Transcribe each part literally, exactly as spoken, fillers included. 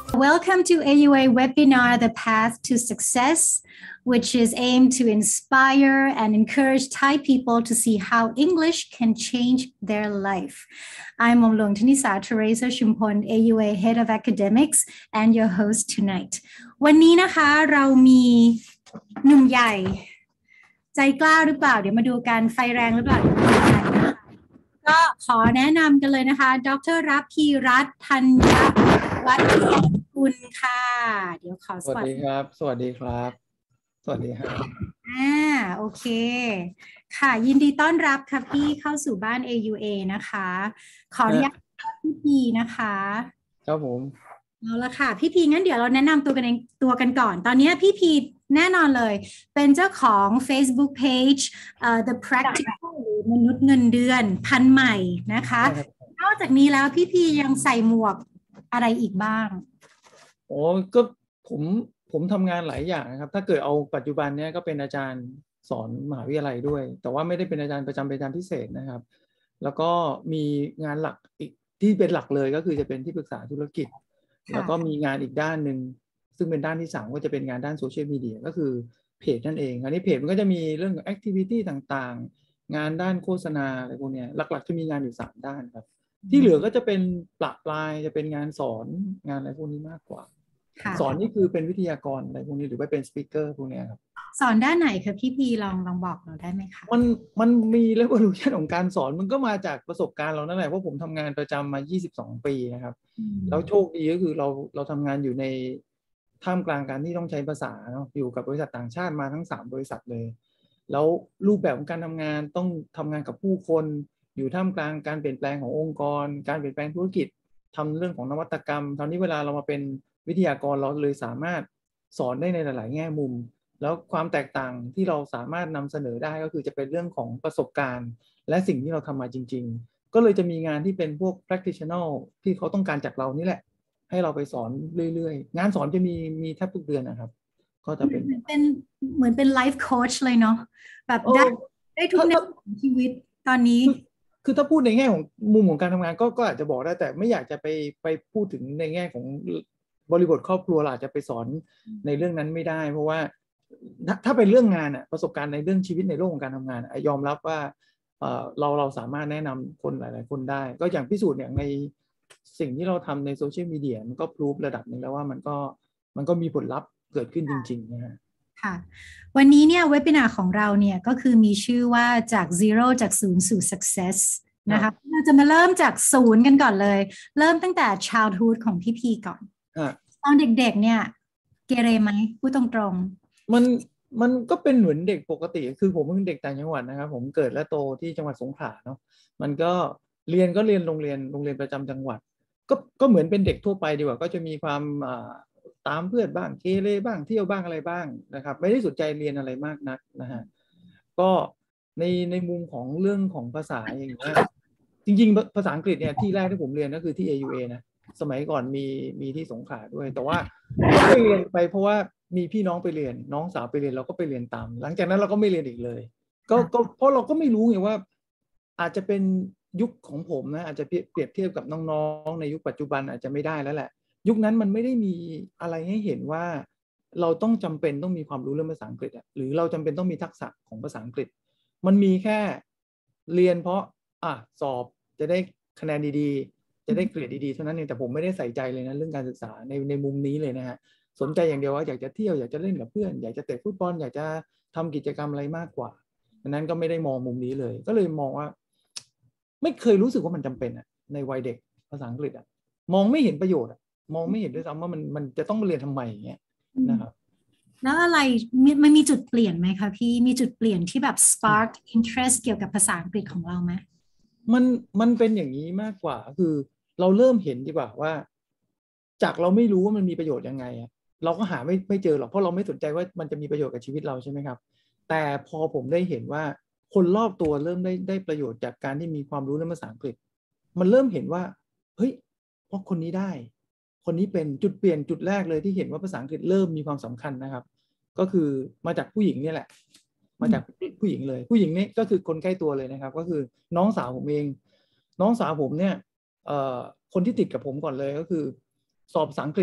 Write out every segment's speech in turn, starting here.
Welcome to A U A webinar, The Path to Success, which is aimed to inspire and encourage Thai people to see how English can change their life. I'm Omlong Thanisa Teresa Shumpon, A U A Head of Academics, and your host tonight. วันนี้นะคะเรามีหนุ่มใหญ่ใจกล้าหรือเปล่าเดี๋ยวมาดูกันไฟแรงหรือเปล่าก็ขอแนะนำกันเลยนะคะดร.รัพพีรัตน์ธัญวัฒน์กุลค่ะเดี๋ยวขอสวัสดีครับสวัสดีครับสวัสดีครับอ่าโอเคค่ะยินดีต้อนรับค่ะพี่เข้าสู่บ้าน เอ ยู เอ นะคะขออนุญาตพี่พีนะคะครับผมเอาละค่ะพี่พีงั้นเดี๋ยวเราแนะนำตัวกันเองตัวกันก่อนตอนนี้พี่พีแน่นอนเลยเป็นเจ้าของ Facebook Page uh, The Practical หรือมนุษย์เงินเดือนพันใหม่นะคะนอกจากนี้แล้วพี่พียังใส่หมวกอะไรอีกบ้างโอ้ก็ผมผมทำงานหลายอย่างนะครับถ้าเกิดเอาปัจจุบันเนี้ยก็เป็นอาจารย์สอนมหาวิทยาลัยด้วยแต่ว่าไม่ได้เป็นอาจารย์ประจำเป็นอาจารย์พิเศษนะครับแล้วก็มีงานหลักอีกที่เป็นหลักเลยก็คือจะเป็นที่ปรึกษาธุรกิจแล้วก็มีงานอีกด้านหนึ่งซึ่งเป็นด้านที่สามก็จะเป็นงานด้านโซเชียลมีเดียก็คือเพจนั่นเองอันนี้เพจมันก็จะมีเรื่องของแอคทิวิตี้ต่างๆงานด้านโฆษณาอะไรพวกนี้หลักๆจะมีงานอยู่สามด้านครับที่เหลือก็จะเป็นปรับปลายจะเป็นงานสอนงานอะไรพวกนี้มากกว่าสอนนี่คือเป็นวิทยากรอะไรพวกนี้หรือว่าเป็นสปีกเกอร์พวกนี้ครับสอนด้านไหนคะพี่พีลองลองบอกเราได้ไหมคะมันมันมีเรื่องรูชั่นของการสอนมันก็มาจากประสบการณ์เรานั่นแหละเพราะผมทำงานประจำมายี่สิบสองปีนะครับแล้วโชคดีก็คือเราเราทำงานอยู่ในท่ามกลางการที่ต้องใช้ภาษาเนาะอยู่กับบริษัทต่างชาติมาทั้งสามบริษัทเลยแล้วรูปแบบของการทำงานต้องทำงานกับผู้คนอยู่ท่ามกลางการเปลี่ยนแปลงขององค์กรการเปลี่ยนแปลงธุรกิจทำเรื่องของนวัตกรรมตอนนี้เวลาเรามาเป็นวิทยากรเราเลยสามารถสอนได้ในหลายๆแง่มุมแล้วความแตกต่างที่เราสามารถนำเสนอได้ก็คือจะเป็นเรื่องของประสบการณ์และสิ่งที่เราทำมาจริงๆก็เลยจะมีงานที่เป็นพวก practitioner ที่เขาต้องการจากเรานี่แหละให้เราไปสอนเรื่อยๆงานสอนจะมีมีแทบทุกเดือนนะครับก็จะเป็นเป็นเหมือนเป็น life coach เลยเนาะแบบได้ได้ทุกแนวของชีวิตตอนนี้คือถ้าพูดในแง่ของมุมของการทำงานก็ก็อาจจะบอกได้แต่ไม่อยากจะไปไปพูดถึงในแง่ของบริบทครอบครัวเราอาจจะไปสอนในเรื่องนั้นไม่ได้เพราะว่าถ้าเป็นเรื่องงานอะประสบการณ์ในเรื่องชีวิตในโลกของการทำงานยอมรับว่าเราเราสามารถแนะนำคนหลายๆคนได้ก็อย่างพิสูจน์อย่างในสิ่งที่เราทำในโซเชียลมีเดียมันก็พรูฟระดับนึงแล้วว่ามันก็มันก็มีผลลัพธ์เกิดขึ้นจริงๆนะฮะค่ะวันนี้เนี่ยเว็บบินาร์ของเราเนี่ยก็คือมีชื่อว่าจาก zero จากศูนย์สู่ success นะคะเราจะมาเริ่มจากศูนย์กันก่อนเลยเริ่มตั้งแต่ childhood ของพี่พีก่อนตอนเด็กๆเนี่ยเกเรไหมพูดตรงๆมันมันก็เป็นเหมือนเด็กปกติคือผมเป็นเด็กต่างจังหวัดนะครับผมเกิดและโตที่จังหวัดสงขลาเนาะมันก็เรียนก็เรียนโรงเรียนโรงเรียนประจำจังหวัดก็ก็เหมือนเป็นเด็กทั่วไปดีกว่าก็จะมีความตามเพื่อนบ้างเกเรบ้างเที่ยวบ้างอะไรบ้างนะครับไม่ได้สนใจเรียนอะไรมากนักนะฮะก็ในในมุมของเรื่องของภาษาอย่างเงี้ยจริงๆภาษาอังกฤษเนี่ยที่แรกที่ผมเรียนก็คือที่ เอ ยู เอ นะสมัยก่อนมีมีที่สงขลาด้วยแต่ว่าก็ไปเรียนไปเพราะว่ามีพี่น้องไปเรียนน้องสาวไปเรียนเราก็ไปเรียนตามหลังจากนั้นเราก็ไม่เรียนอีกเลยก็ก็เพราะเราก็ไม่รู้ไงว่าอาจจะเป็นยุคของผมนะอาจจะเปรียบเทียบกับน้องๆในยุคปัจจุบันอาจจะไม่ได้แล้วแหละยุคนั้นมันไม่ได้มีอะไรให้เห็นว่าเราต้องจำเป็นต้องมีความรู้เรื่องภาษาอังกฤษอ่ะหรือเราจำเป็นต้องมีทักษะของภาษาอังกฤษมันมีแค่เรียนเพราะอ่ะสอบจะได้คะแนนดีๆจะได้เกรดดีๆเท่านั้นเองแต่ผมไม่ได้ใส่ใจเลยนะเรื่องการศึกษาในในมุมนี้เลยนะฮะสนใจอย่างเดียวว่าอยากจะเที่ยวอยากจะเล่นกับเพื่อนอยากจะเตะฟุตบอลอยากจะทำกิจกรรมอะไรมากกว่าดังนั้นก็ไม่ได้มองมุมนี้เลยก็เลยมองว่าไม่เคยรู้สึกว่ามันจำเป็นอ่ะในวัยเด็กภาษาอังกฤษอ่ะมองไม่เห็นประโยชน์อ่ะมองไม่เห็นด้วยซ้ำว่ามันมันจะต้องมาเรียนทำไมอย่างเงี้ยนะครับแล้วอะไรมันมีจุดเปลี่ยนไหมคะพี่มีจุดเปลี่ยนที่แบบ spark interest เกี่ยวกับภาษาอังกฤษของเราไหมมันมันเป็นอย่างนี้มากกว่าคือเราเริ่มเห็นดีกว่าว่าจากเราไม่รู้ว่ามันมีประโยชน์ยังไงอ่ะเราก็หาไม่ไม่เจอหรอกเพราะเราไม่สนใจว่ามันจะมีประโยชน์กับชีวิตเราใช่ไหมครับแต่พอผมได้เห็นว่าคนรอบตัวเริ่มได้ได้ประโยชน์จากการที่มีความรู้ในภาษาอังกฤษมันเริ่มเห็นว่าเฮ้ยเพราะคนนี้ได้คนนี้เป็นจุดเปลี่ยนจุดแรกเลยที่เห็นว่าภาษาอังกฤษเริ่มมีความสำคัญนะครับก็คือมาจากผู้หญิงนี่แหละมาจากผู้หญิงเลยผู้หญิงนี่ก็คือคนใกล้ตัวเลยนะครับก็คือน้องสาวผมเองน้องสาวผมเนี่ยเอ่อคนที่ติดกับผมก่อนเลยก็คือสอบภาษาอังกฤษ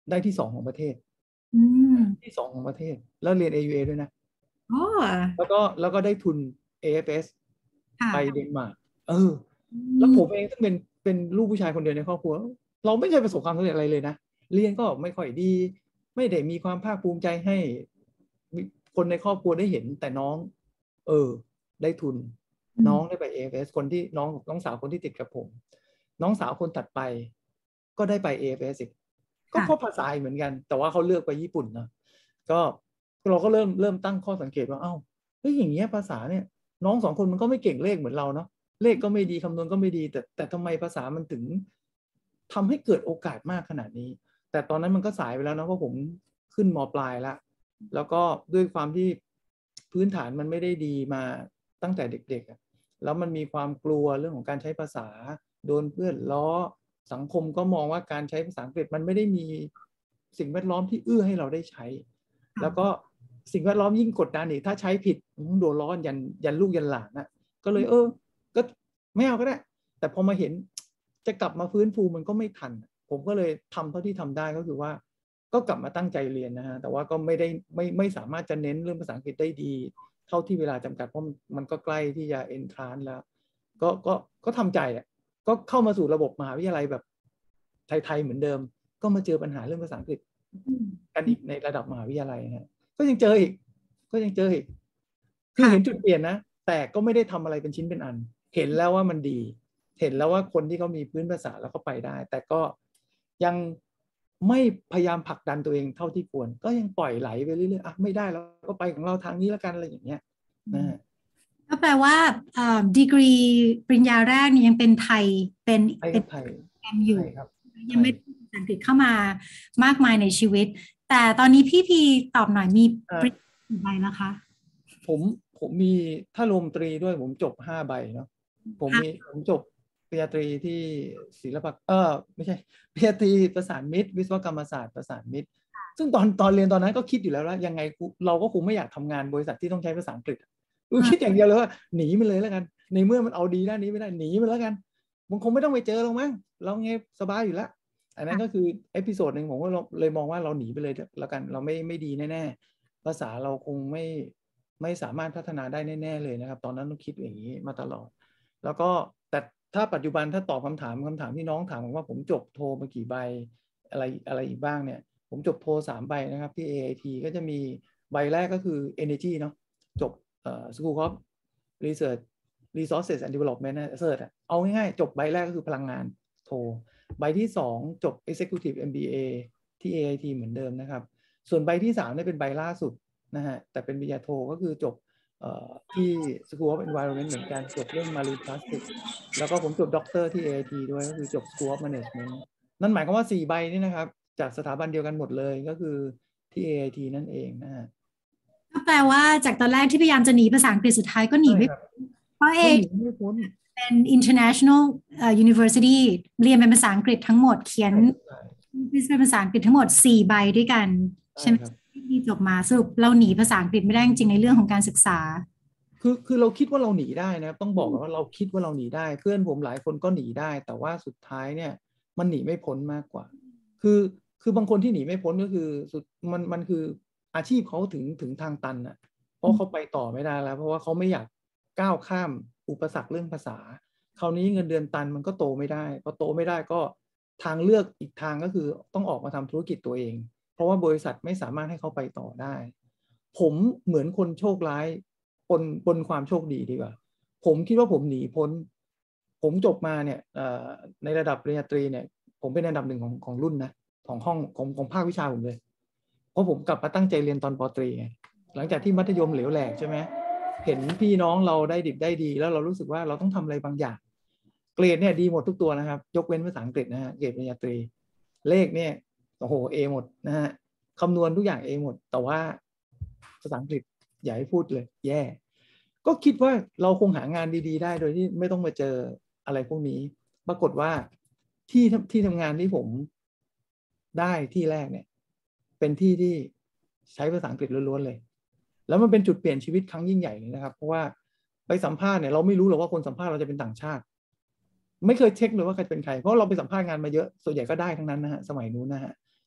ได้ที่สองของประเทศอืมที่สองของประเทศแล้วเรียน เอ ยู เอ ด้วยนะอ๋อแล้วก็แล้วก็ได้ทุน เอ เอฟ เอสค่ะไปเดนมาร์กเอออืแล้วผมมเองซึ่งเป็นเป็นลูกผู้ชายคนเดียวในครอบครัวเราไม่เคยประสบความสำเร็จอะไรเลยนะเรียนก็ไม่ค่อยดีไม่ได้มีความภาคภูมิใจให้คนในครอบครัวได้เห็นแต่น้องเออได้ทุนน้องได้ไป เอ เอฟ เอส คนที่น้องน้องสาวคนที่ติดกับผมน้องสาวคนถัดไปก็ได้ไป เอ เอฟ เอส อีกก็เพราะค่ะภาษาเหมือนกันแต่ว่าเขาเลือกไปญี่ปุ่นนะก็เราก็เริ่มเริ่มตั้งข้อสังเกตว่าเอ้าเฮ้ยอย่างเงี้ยภาษาเนี่ยน้องสองคนมันก็ไม่เก่งเลขเหมือนเราเนาะเลขก็ไม่ดีคำนวณก็ไม่ดีแต่แต่ทำไมภาษามันถึงทำให้เกิดโอกาสมากขนาดนี้แต่ตอนนั้นมันก็สายไปแล้วนะเพราะผมขึ้นม.ปลายแล้วแล้วก็ด้วยความที่พื้นฐานมันไม่ได้ดีมาตั้งแต่เด็กๆแล้วมันมีความกลัวเรื่องของการใช้ภาษาโดนเพื่อนล้อสังคมก็มองว่าการใช้ภาษาอังกฤษมันไม่ได้มีสิ่งแวดล้อมที่เอื้อให้เราได้ใช้แล้วก็สิ่งแวดล้อมยิ่งกดดันอีกถ้าใช้ผิดโดนล้อยันยันลูกยันหลานนะก็เลยเออก็ไม่เอาก็ได้แต่พอมาเห็นจะกลับมาฟื้นฟูมันก็ไม่ทันผมก็เลยทำเท่าที่ทำได้ก็คือว่าก็กลับมาตั้งใจเรียนนะฮะแต่ว่าก็ไม่ได้ไม่ไม่สามารถจะเน้นเรื่องภาษาอังกฤษได้ดีเท่าที่เวลาจำกัดเพราะมันก็ใกล้ที่จะเอนทรานซ์แล้วก็ก็ก็ทำใจอ่ะก็เข้ามาสู่ระบบมหาวิทยาลัยแบบไทยๆเหมือนเดิมก็มาเจอปัญหาเรื่องภาษาอังกฤษกันอีกในระดับมหาวิทยาลัยฮะก็ยังเจออีกก็ยังเจออีกคือเห็นจุดเปลี่ยนนะแต่ก็ไม่ได้ทำอะไรเป็นชิ้นเป็นอันเห็นแล้วว่ามันดีเห็นแล้วว่าคนที่เขามีพื้นภาษาแล้วเขาไปได้แต่ก็ยังไม่พยายามผลักดันตัวเองเท่าที่ควรก็ยังปล่อยไหลไปเรื่อยๆอ่ะไม่ได้เราก็ไปของเราทางนี้แล้วกันอะไรอย่างเงี้ยนะฮะก็แปลว่าดีกรีปริญญาแรกนี่ยังเป็นไทยเป็นไทยเป็นไทยแอมอยู่ไทยครับไทยังยไม่ได้ภาษาอังกฤษเข้ามามากมายในชีวิตแต่ตอนนี้พี่พีตอบหน่อยมีปริญอ่าญากี่ใบแล้วคะผมผมมีถ้ารวมตรีด้วยผมจบห้าใบเนาะผมมีผมจบปริญญาตรีที่ศิลปะเออไม่ใช่ปริญญาตรีประสานมิตรวิศวกรรมศาสตร์ประสานมิตรซึ่งตอนตอนเรียนตอนนั้นก็คิดอยู่แล้วว่ายังไงเราก็คงไม่อยากทำงานบริษัทที่ต้องใช้ภาษาอังกฤษคิดอย่างเดียวเลยว่าหนีมันเลยแล้วกันในเมื่อมันเอาดีด้านนี้ไม่ได้หนีมันแล้วกันมันคงไม่ต้องไปเจอหรอกมั้งเราไงสบายอยู่แล้วอันนั้นก็คือเอพิโซดหนึ่งผมก็เลยมองว่าเราหนีไปเลยแล้วกันเราไม่ไม่ดีแน่ๆภาษาเราคงไม่ไม่สามารถพัฒนาได้แน่ๆเลยนะครับตอนนั้นต้องคิดอย่างนี้มาตลอดแล้วก็แต่ถ้าปัจจุบันถ้าตอบคำถามคำถามที่น้องถามว่าผมจบโทมากี่ใบอะไรอะไรอีกบ้างเนี่ยผมจบโทสามใบนะครับที่ เอ ไอ ที ก็จะมีใบแรกก็คือ Energy เนาะจบเอ่อ School of Research Resources and Development นะเสิร์ชเอาง่ายๆจบใบแรกก็คือพลังงานโทใบที่สองจบ Executive เอ็ม บี เอ ที่ เอ ไอ ที เหมือนเดิมนะครับส่วนใบที่สามเนี่ยเป็นใบล่าสุดนะฮะแต่เป็นปริญญาโทก็คือจบที่ School of Environment เหมือนกันจบเรื่อง Marine Plastic แล้วก็ผมจบด็อกเตอร์ที่ เอ ไอ ที ด้วยก็คือจบ School of Management นั่นหมายความว่าสี่ใบนี่นะครับจากสถาบันเดียวกันหมดเลยก็คือที่ เอ ไอ ที นั่นเองนะฮะก็แปลว่าจากตอนแรกที่พยายามจะหนีภาษาอังกฤษสุดท้ายก็หนีไม่เพราะเอไม่หนีไม่พ้นเป็น international university เรียนเป็นภาษาอังกฤษทั้งหมดเขียนเป็นภาษาอังกฤษทั้งหมดสี่ใบด้วยกันใช่ไหมที่จบมาสรุปเราหนีภาษาอังกฤษไม่ได้จริงในเรื่องของการศึกษาคือคือเราคิดว่าเราหนีได้นะต้องบอกว่าเราคิดว่าเราหนีได้เพื่อนผมหลายคนก็หนีได้แต่ว่าสุดท้ายเนี่ยมันหนีไม่พ้นมากกว่าคือคือบางคนที่หนีไม่พ้นก็คือสุดมันมันคืออาชีพเขาถึงถึงทางตันอ่ะเพราะเขาไปต่อไม่ได้แล้วเพราะว่าเขาไม่อยากก้าวข้ามอุปสรรคเรื่องภาษาคราวนี้เงินเดือนตันมันก็โตไม่ได้พอโตไม่ได้ก็ทางเลือกอีกทางก็คือต้องออกมาทำธุรกิจตัวเองเพราะว่าบริษัทไม่สามารถให้เขาไปต่อได้ผมเหมือนคนโชคร้ายปนปนความโชคดีดีกว่าผมคิดว่าผมหนีพ้นผมจบมาเนี่ยในระดับปริญญาตรีเนี่ยผมเป็นอันดับหนึ่งของของรุ่นนะของห้องของของภาควิชาผมเลยเพราะผมกลับมาตั้งใจเรียนตอนป.ตรีไงหลังจากที่มัธยมเหลวแหลกใช่ไหมเห็นพี่น้องเราได้ดิบได้ดีแล้วเรารู้สึกว่าเราต้องทำอะไรบางอย่างเกรดเนี่ยดีหมดทุกตัวนะครับยกเว้นภาษาอังกฤษนะฮะเกรดปริญญาตรีเลขเนี่ยโอ้โหเอหมดนะฮะคำนวณทุกอย่างเอหมดแต่ว่าภาษาอังกฤษอย่าให้พูดเลยแย่ก็คิดว่าเราคงหางานดีๆได้โดยที่ไม่ต้องมาเจออะไรพวกนี้ปรากฏว่าที่ที่ทำงานที่ผมได้ที่แรกเนี่ยเป็นที่ที่ใช้ภาษาอังกฤษล้วนๆเลยแล้วมันเป็นจุดเปลี่ยนชีวิตครั้งยิ่งใหญ่เลยนะครับเพราะว่าไปสัมภาษณ์เนี่ยเราไม่รู้หรอกว่าคนสัมภาษณ์เราจะเป็นต่างชาติไม่เคยเช็คเลยว่าใครเป็นใครเพราะเราไปสัมภาษณ์งานมาเยอะส่วนใหญ่ก็ได้ทั้งนั้นนะฮะสมัยนู้นนะฮะ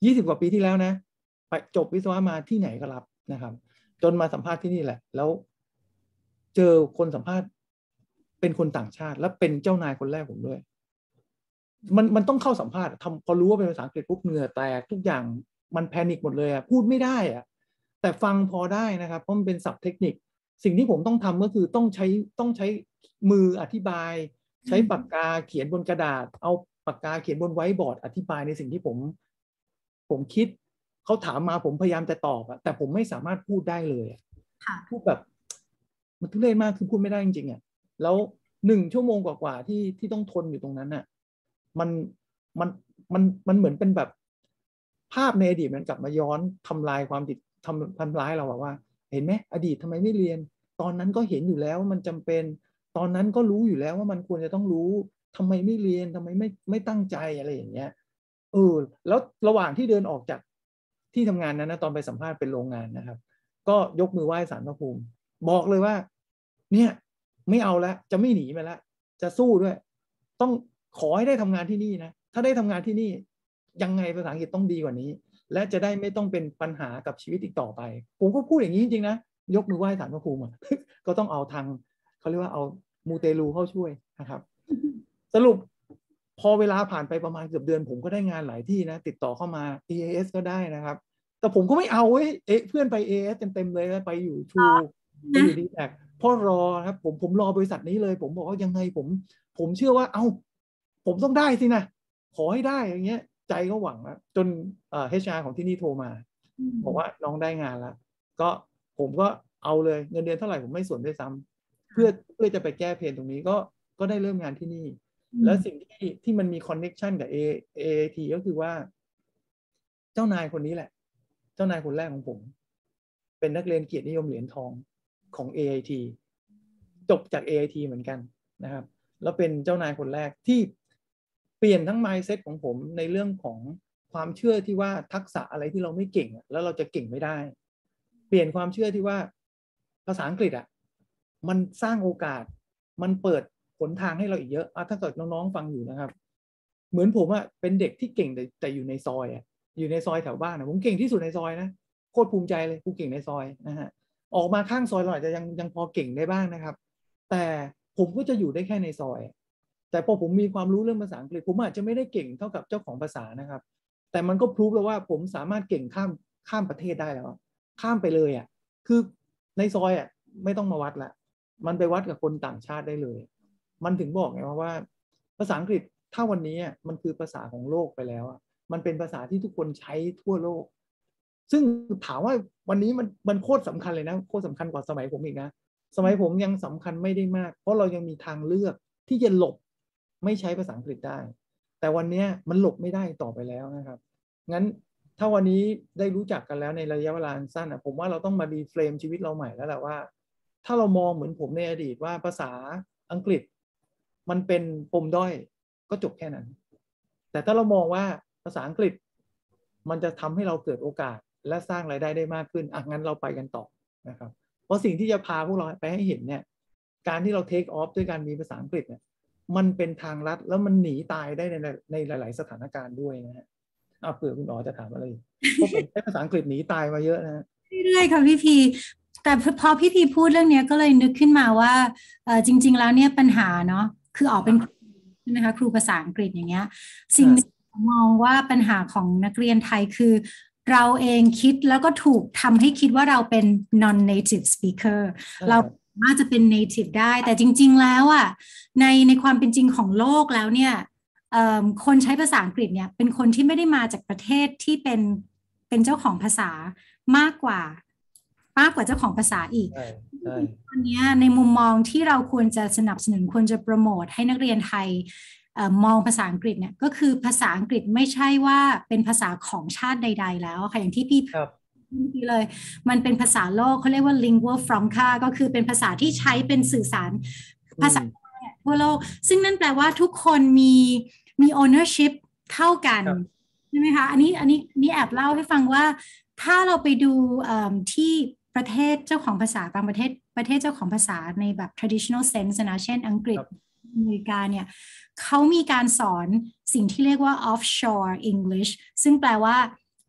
ยี่สิบกว่าปีที่แล้วนะไปจบวิศวะมาที่ไหนก็รับนะครับจนมาสัมภาษณ์ที่นี่แหละแล้วเจอคนสัมภาษณ์เป็นคนต่างชาติและเป็นเจ้านายคนแรกผมด้วยมันมันต้องเข้าสัมภาษณ์ทำพอรู้ว่าเป็นภาษาอังกฤษปุ๊บเหงื่อแตกทุกอย่างมันแพนิคหมดเลยอ่ะพูดไม่ได้อ่ะแต่ฟังพอได้นะครับเพราะมันเป็นศัพท์เทคนิคสิ่งที่ผมต้องทำก็คือต้องใช้ต้องใช้มืออธิบายใช้ปากกาเขียนบนกระดาษเอาปากกาเขียนบนไวท์บอร์ดอธิบายในสิ่งที่ผมผมคิดเขาถามมาผมพยายามจะตอบอะแต่ผมไม่สามารถพูดได้เลยพูดแบบมันทุเรศมากคือพูดไม่ได้จริงๆอ่ะแล้วหนึ่งชั่วโมงกว่าๆที่ที่ต้องทนอยู่ตรงนั้นน่ะมันมันมันมันเหมือนเป็นแบบภาพในอดีตมันกลับมาย้อนทำลายความติดทำทำร้ายเราว่าเห็นไหมอดีตทำไมไม่เรียนตอนนั้นก็เห็นอยู่แล้วมันจำเป็นตอนนั้นก็รู้อยู่แล้วว่ามันควรจะต้องรู้ทำไมไม่เรียนทำไมไม่ไม่ตั้งใจอะไรอย่างเงี้ยเออแล้วระหว่างที่เดินออกจากที่ทำงานนั้นนะตอนไปสัมภาษณ์เป็นโรงงานนะครับก็ยกมือไหว้ศาลพระภูมิบอกเลยว่าเนี่ยไม่เอาแล้วจะไม่หนีมาแล้วจะสู้ด้วยต้องขอให้ได้ทำงานที่นี่นะถ้าได้ทำงานที่นี่ยังไงภาษาอังกฤษต้องดีกว่านี้และจะได้ไม่ต้องเป็นปัญหากับชีวิตอีกต่อไปผมก็พูดอย่างนี้จริงๆนะยกมือไหว้ศาลพระภูมิก็ต้องเอาทางเขาเรียกว่าเอามูเตลูเข้าช่วยนะครับสรุปพอเวลาผ่านไปประมาณเกือบเดือนผมก็ได้งานหลายที่นะติดต่อเข้ามา เอ เอ เอส ก็ได้นะครับแต่ผมก็ไม่เอาเว้ยเอ๊ะเพื่อนไป เอ เอ เอส เต็มๆเลยไปอยู่ทรูไปอยู่ดีแท็กเพราะรอครับผมผมรอบริษัทนี้เลยผมบอกว่ายังไงผมผมเชื่อว่าเอ้าผมต้องได้สินะขอให้ได้อย่างเงี้ยใจก็หวังนะจนเอ่อ เอช อาร์ ของที่นี่โทรมาบอกว่าน้องได้งานแล้วก็ผมก็เอาเลยเงินเดือนเท่าไหร่ผมไม่สนด้วยซ้ำเพื่อเพื่อจะไปแก้เพนตรงนี้ก็ก็ได้เริ่มงานที่นี่แล้วสิ่งที่ที่มันมีคอนเน็กชันกับ เอ เอ ที ก็คือว่าเจ้านายคนนี้แหละเจ้านายคนแรกของผมเป็นนักเรียนเกียรตินิยมเหรียญทองของ เอ ไอ ที จบจาก เอ ไอ ที เหมือนกันนะครับแล้วเป็นเจ้านายคนแรกที่เปลี่ยนทั้ง mindset ของผมในเรื่องของความเชื่อที่ว่าทักษะอะไรที่เราไม่เก่งแล้วเราจะเก่งไม่ได้เปลี่ยนความเชื่อที่ว่าภาษาอังกฤษอ่ะมันสร้างโอกาสมันเปิดหนทางให้เราอีกเยอะอ่ะถ้าเกิดน้องๆฟังอยู่นะครับเหมือนผมอ่ะเป็นเด็กที่เก่งแต่แต่อยู่ในซอยอ่ะอยู่ในซอยแถวบ้านนะผมเก่งที่สุดในซอยนะโคตรภูมิใจเลยกูเก่งในซอยนะฮะออกมาข้างซอยเราอาจจะยังยังพอเก่งได้บ้างนะครับแต่ผมก็จะอยู่ได้แค่ในซอยแต่พอผมมีความรู้เรื่องภาษาอังกฤษผมอาจจะไม่ได้เก่งเท่ากับเจ้าของภาษานะครับแต่มันก็พรูฟแล้วว่าผมสามารถเก่งข้ามข้ามประเทศได้แล้วข้ามไปเลยอ่ะคือในซอยอ่ะไม่ต้องมาวัดละมันไปวัดกับคนต่างชาติได้เลยมันถึงบอกไงว่าภาษาอังกฤษถ้าวันนี้มันคือภาษาของโลกไปแล้วมันเป็นภาษาที่ทุกคนใช้ทั่วโลกซึ่งถามว่าวันนี้มันมันโคตรสำคัญเลยนะโคตรสำคัญกว่าสมัยผมอีกนะสมัยผมยังสำคัญไม่ได้มากเพราะเรายังมีทางเลือกที่จะหลบไม่ใช้ภาษาอังกฤษได้แต่วันนี้มันหลบไม่ได้ต่อไปแล้วนะครับงั้นถ้าวันนี้ได้รู้จักกันแล้วในระยะเวลาสั้นอ่ะผมว่าเราต้องมารีเฟรมชีวิตเราใหม่แล้วแหละว่าถ้าเรามองเหมือนผมในอดีตว่าภาษาอังกฤษมันเป็นปมด้อยก็จบแค่นั้นแต่ถ้าเรามองว่าภาษาอังกฤษมันจะทำให้เราเกิดโอกาสและสร้างรายได้ได้มากขึ้นอ่ะงั้นเราไปกันต่อนะครับเพราะสิ่งที่จะพาพวกเราไปให้เห็นเนี่ยการที่เราเทคออฟด้วยการมีภาษาอังกฤษเนี่ยมันเป็นทางลัดแล้วมันหนีตายได้ในในหลายๆสถานการณ์ด้วยนะฮะอ่ะเผื่อคุณอ๋อจะถามอะไรเพราะผมใช้ภาษาอังกฤษหนีตายมาเยอะนะเรื่อยๆค่ะพี่พีแต่พอพี่พีพูดเรื่องนี้ก็เลยนึกขึ้นมาว่าเออจริงๆแล้วเนี่ยปัญหาเนาะคือออกเป็นครูใช่ไหมคะครูภาษาอังกฤษอย่างเงี้ยสิ่งที่มองว่าปัญหาของนักเรียนไทยคือเราเองคิดแล้วก็ถูกทำให้คิดว่าเราเป็น non native speaker เราสามารถจะเป็น native ได้แต่จริงๆแล้วอ่ะในในความเป็นจริงของโลกแล้วเนี่ยคนใช้ภาษาอังกฤษเนี่ยเป็นคนที่ไม่ได้มาจากประเทศที่เป็นเป็นเจ้าของภาษามากกว่ามากกว่าเจ้าของภาษาอีกตอนนี้ในมุมมองที่เราควรจะสนับสนุนควรจะโปรโมทให้นักเรียนไทยเอ่อมองภาษาอังกฤษเนี่ยก็คือภาษาอังกฤษไม่ใช่ว่าเป็นภาษาของชาติใดๆแล้วค่ะอย่างที่พี่พูดเลยมันเป็นภาษาโลกเขาเรียกว่า lingua franca ก็คือเป็นภาษาที่ใช้เป็นสื่อสารภาษาทั่วโลกซึ่งนั่นแปลว่าทุกคนมีมี ownership เท่ากันใช่ไหมคะอันนี้อันนี้นี่แอบเล่าให้ฟังว่าถ้าเราไปดูที่ประเทศเจ้าของภาษาบางประเทศประเทศเจ้าของภาษาในแบบ traditional sense นะเช่นอังกฤษอเมริกาเนี่ยเขามีการสอนสิ่งที่เรียกว่า offshore English ซึ่งแปลว่า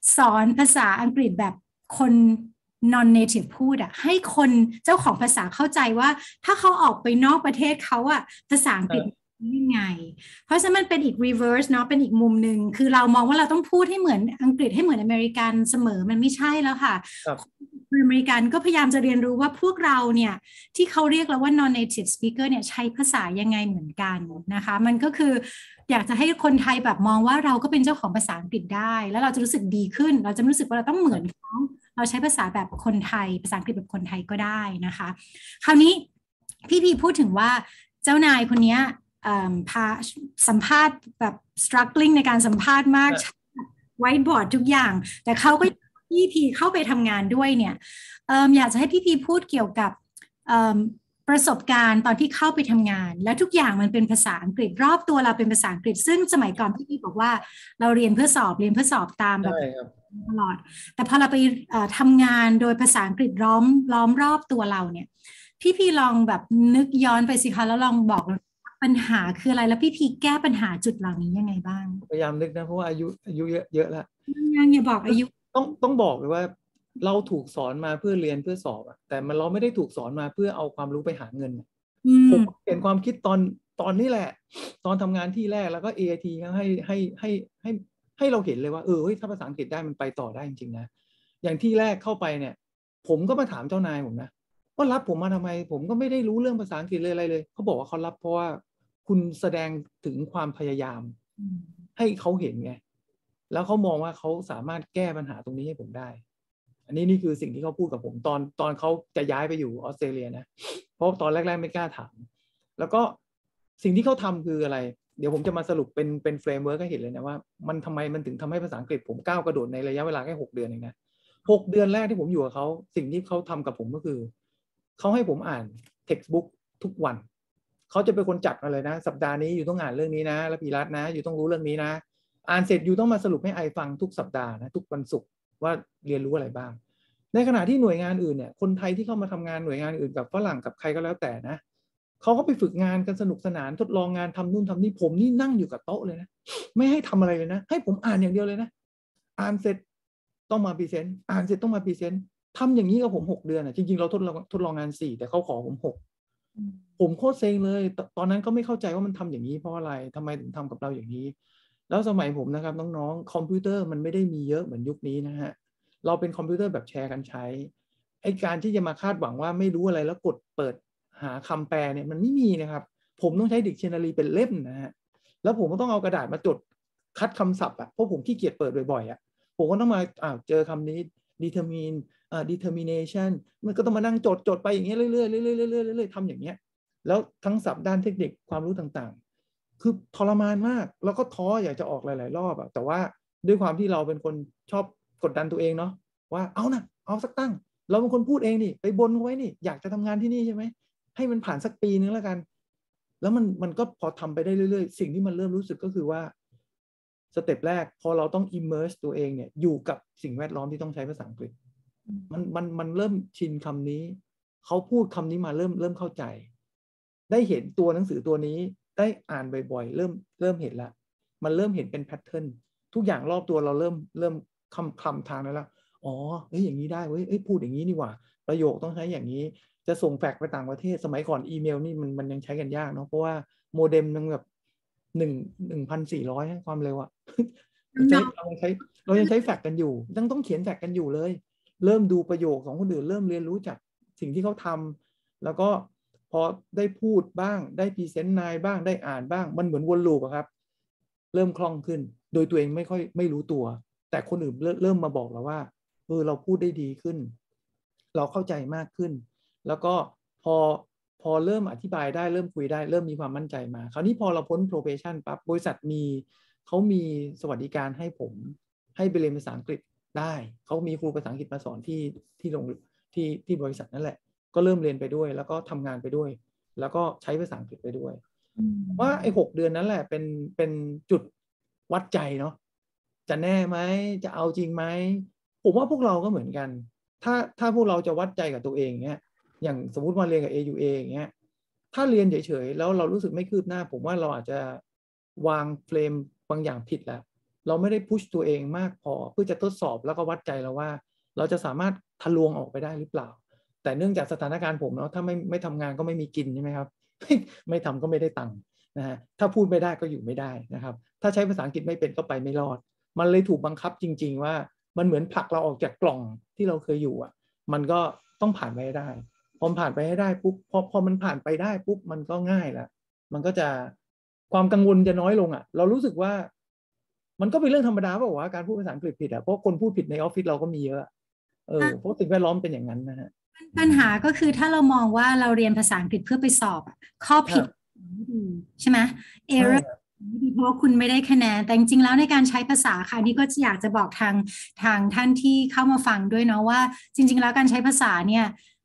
สอนภาษาอังกฤษแบบคน non native พูดอะให้คนเจ้าของภาษาเข้าใจว่าถ้าเขาออกไปนอกประเทศเขาอะภาษาอังกฤษยังไงเพราะฉะนั้นมันเป็นอีก reverse เนาะเป็นอีกมุมหนึ่งคือเรามองว่าเราต้องพูดให้เหมือนอังกฤษให้เหมือนอเมริกันเสมอมันไม่ใช่แล้วค่ะอเมริกันก็พยายามจะเรียนรู้ว่าพวกเราเนี่ยที่เขาเรียกเราว่า non native speaker เนี่ยใช้ภาษายังไงเหมือนกันนะคะมันก็คืออยากจะให้คนไทยแบบมองว่าเราก็เป็นเจ้าของภาษาอังกฤษได้แล้วเราจะรู้สึกดีขึ้นเราจะรู้สึกว่าเราต้องเหมือนเขาเราใช้ภาษาแบบคนไทยภาษาอังกฤษแบบคนไทยก็ได้นะคะคราวนี้พี่พีพูดถึงว่าเจ้านายคนนี้พาสัมภาษณ์แบบ struggling ในการสัมภาษณ์มากไวท์บอร์ดทุกอย่างแต่เขาก็พี่พีเข้าไปทำงานด้วยเนี่ยอยากจะให้พี่พีพูดเกี่ยวกับประสบการณ์ตอนที่เข้าไปทำงานและทุกอย่างมันเป็นภาษาอังกฤษรอบตัวเราเป็นภาษาอังกฤษซึ่งสมัยก่อนพี่พีบอกว่าเราเรียนเพื่อสอบเรียนเพื่อสอบตามแบบตลอดแต่พอเราไปทำงานโดยภาษาอังกฤษล้อมล้อมรอบตัวเราเนี่ยพี่พีลองแบบนึกย้อนไปสิคะแล้วลองบอกปัญหาคืออะไรแล้วพี่พีแก้ปัญหาจุดเหล่านี้ยังไงบ้างพยายามนึกนะเพราะว่าอายุอายุเยอะเยอะแล้วยังอย่าบอกอายุต้องต้องบอกเลยว่าเราถูกสอนมาเพื่อเรียนเพื่อสอบอะแต่มันเราไม่ได้ถูกสอนมาเพื่อเอาความรู้ไปหาเงินผมเปลี่ยนความคิดตอนตอนนี้แหละตอนทำงานที่แรกแล้วก็ เอ ไอ ที ให้ให้ให้ให้ให้เราเห็นเลยว่าเออเฮ้ยถ้าภาษาอังกฤษได้มันไปต่อได้จริงๆนะอย่างที่แรกเข้าไปเนี่ยผมก็มาถามเจ้านายผมนะว่ารับผมมาทำไมผมก็ไม่ได้รู้เรื่องภาษาอังกฤษเลยอะไรเลยเขาบอกว่าเขารับเพราะว่าคุณแสดงถึงความพยายามให้เขาเห็นไงแล้วเขามองว่าเขาสามารถแก้ปัญหาตรงนี้ให้ผมได้อันนี้นี่คือสิ่งที่เขาพูดกับผมตอนตอนเขาจะย้ายไปอยู่ออสเตรเลียนะเพราะตอนแรกๆไม่กล้าถามแล้วก็สิ่งที่เขาทำคืออะไรเดี๋ยวผมจะมาสรุปเป็นเป็นเฟรมเวิร์กให้เห็นเลยนะว่ามันทำไมมันถึงทำให้ภาษาอังกฤษผมก้าวกระโดดในระยะเวลาแค่หกเดือนเองนะหกเดือนแรกที่ผมอยู่กับเขาสิ่งที่เขาทำกับผมก็คือเขาให้ผมอ่าน textbook ทุกวันเขาจะเป็นคนจัดมาเลยนะสัปดาห์นี้อยู่ต้องอ่านเรื่องนี้นะแล้วพีรัตนะอยู่ต้องรู้เรื่องนี้นะอ่านเสร็จอยู่ต้องมาสรุปให้ไอฟังทุกสัปดาห์นะทุกวันศุกร์ว่าเรียนรู้อะไรบ้างในขณะที่หน่วยงานอื่นเนี่ยคนไทยที่เข้ามาทำงานหน่วยงานอื่นกับฝรั่งกับใครก็แล้วแต่นะเขาก็ไปฝึกงานกันสนุกสนานทดลองงานทำนู่นทำนี่ผมนี่นั่งอยู่กับโต๊ะเลยนะไม่ให้ทำอะไรเลยนะให้ผมอ่านอย่างเดียวเลยนะอ่านเสร็จต้องมาพรีเซนต์อ่านเสร็จต้องมาพรีเซนต์ทำอย่างนี้กับผมหกเดือนอ่ะจริงๆเราทดลองทดลองงานสี่แต่เขาขอผมหกผมโคตรเซ็งเลยตอนนั้นก็ไม่เข้าใจว่ามันทำอย่างนี้เพราะอะไรทำไมถึงทำกับเราอย่างนี้แล้วสมัยผมนะครับน้องๆคอมพิวเตอร์มันไม่ได้มีเยอะเหมือนยุคนี้นะฮะเราเป็นคอมพิวเตอร์แบบแชร์กันใช้ไอการที่จะมาคาดหวังว่าไม่รู้อะไรแล้วกดเปิดหาคำแปลเนี่ยมันไม่มีนะครับผมต้องใช้ dictionary เป็นเล่มนะฮะแล้วผมก็ต้องเอากระดาษมาจดคัดคำศัพท์อ่ะเพราะผมขี้เกียจเปิดบ่อยๆอ่ะผมก็ต้องมาอ้าวเจอคำนี้ determine อ่า determination มันก็ต้องมานั่งจดจดไปอย่างเงี้ยเรื่อยๆเรื่อยๆเรื่อยๆเรื่อยๆทำอย่างเงี้ยแล้วทั้งศัพท์ด้านเทคนิคความรู้ต่างๆคือทรมานมากแล้วก็ท้ออยากจะออกหลายๆรอบอ่ะแต่ว่าด้วยความที่เราเป็นคนชอบกดดันตัวเองเนาะว่าเอานะเอาสักตั้งเราเป็นคนพูดเองนี่ไปบนเขาไว้นี่อยากจะทำงานที่นี่ใช่ไหมให้มันผ่านสักปีนึงแล้วกันแล้วมันมันก็พอทำไปได้เรื่อยๆสิ่งที่มันเริ่มรู้สึกก็คือว่าสเต็ปแรกพอเราต้อง immerse ตัวเองเนี่ยอยู่กับสิ่งแวดล้อมที่ต้องใช้ภาษาอังกฤษมันมันมันเริ่มชินคำนี้เขาพูดคำนี้มาเริ่มเริ่มเข้าใจได้เห็นตัวหนังสือตัวนี้ได้อ่านบ่อยๆเริ่มเริ่มเห็นละมันเริ่มเห็นเป็นแพทเทิร์นทุกอย่างรอบตัวเราเริ่มเริ่มคำคำทางแล้วละอ๋อเอ้ยอย่างนี้ได้เว้ยเอ้ยพูดอย่างนี้นี่หว่าประโยคต้องใช้อย่างนี้จะส่งแฟกซ์ไปต่างประเทศสมัยก่อนอีเมลนี่มันมันยังใช้กันยากเนาะเพราะว่าโมเด็มมันแบบหนึ่งหนึ่งพันสี่ร้อยความเร็วอะใช้เราใช้เรายังใช้แฟกซ์กันอยู่ยังต้องเขียนแฟกซ์กันอยู่เลยเริ่มดูประโยคของคนอื่นเริ่มเรียนรู้จากสิ่งที่เขาทำแล้วก็พอได้พูดบ้างได้พรีเซนต์นายบ้างได้อ่านบ้างมันเหมือนวนลูปอะครับเริ่มคล่องขึ้นโดยตัวเองไม่ค่อยไม่รู้ตัวแต่คนอื่นเริ่มมาบอกเราว่าเออเราพูดได้ดีขึ้นเราเข้าใจมากขึ้นแล้วก็พอพอเริ่มอธิบายได้เริ่มคุยได้เริ่มมีความมั่นใจมาคราวนี้พอเราพ้น probation ปั๊บบริษัทมีเขามีสวัสดิการให้ผมให้ไปเรียนภาษาอังกฤษได้เขามีครูภาษาอังกฤษมาสอนที่ที่โรงที่ที่บริษัทนั่นแหละก็เริ่มเรียนไปด้วยแล้วก็ทำงานไปด้วยแล้วก็ใช้ภาษาอังกฤษไปด้วยว่าไอ้หกเดือนนั้นแหละเป็นเป็นจุดวัดใจเนาะจะแน่ไหมจะเอาจริงไหมผมว่าพวกเราก็เหมือนกันถ้าถ้าพวกเราจะวัดใจกับตัวเองเนี้ยอย่างสมมุติมาเรียนกับ เอ ยู เอ อย่างเงี้ยถ้าเรียนเฉยๆแล้วเรารู้สึกไม่คืบหน้าผมว่าเราอาจจะวางเฟรมบางอย่างผิดแล้วเราไม่ได้พุชตัวเองมากพอเพื่อจะทดสอบแล้วก็วัดใจเราว่าเราจะสามารถทะลวงออกไปได้หรือเปล่าแต่เนื่องจากสถานการณ์ผมเนาะถ้าไม่ไม่ทำงานก็ไม่มีกินใช่ไหมครับ ไม่ทำก็ไม่ได้ตังค์นะฮะถ้าพูดไม่ได้ก็อยู่ไม่ได้นะครับถ้าใช้ภาษาอังกฤษไม่เป็นก็ไปไม่รอดมันเลยถูกบังคับจริงๆว่ามันเหมือนผลักเราออกจากกล่องที่เราเคยอยู่อ่ะมันก็ต้องผ่านไปให้ได้พอผ่านไปให้ได้ปุ๊บพอพอมันผ่านไปได้ปุ๊บมันก็ง่ายละมันก็จะความกังวลจะน้อยลงอ่ะเรารู้สึกว่ามันก็เป็นเรื่องธรรมดาเปล่าวะการพูดภาษาอังกฤษผิดอ่ะเพราะคนพูดผิดในออฟฟิศเราก็มีเยอะเออเพราะสิ่งแวดล้อมเป็นอย่างนั้นนะฮะปัญหาก็คือถ้าเรามองว่าเราเรียนภาษาอังกฤษเพื่อไปสอบข้อผิดไม่ดีใช่ไหมเอ error ไม่ดีเพราะว่าคุณไม่ได้คะแนนแต่จริงๆแล้วในการใช้ภาษาค่ะนี่ก็อยากจะบอกทางทางท่านที่เข้ามาฟังด้วยเนาะว่าจริงๆแล้วการใช้ภาษาเนี่ย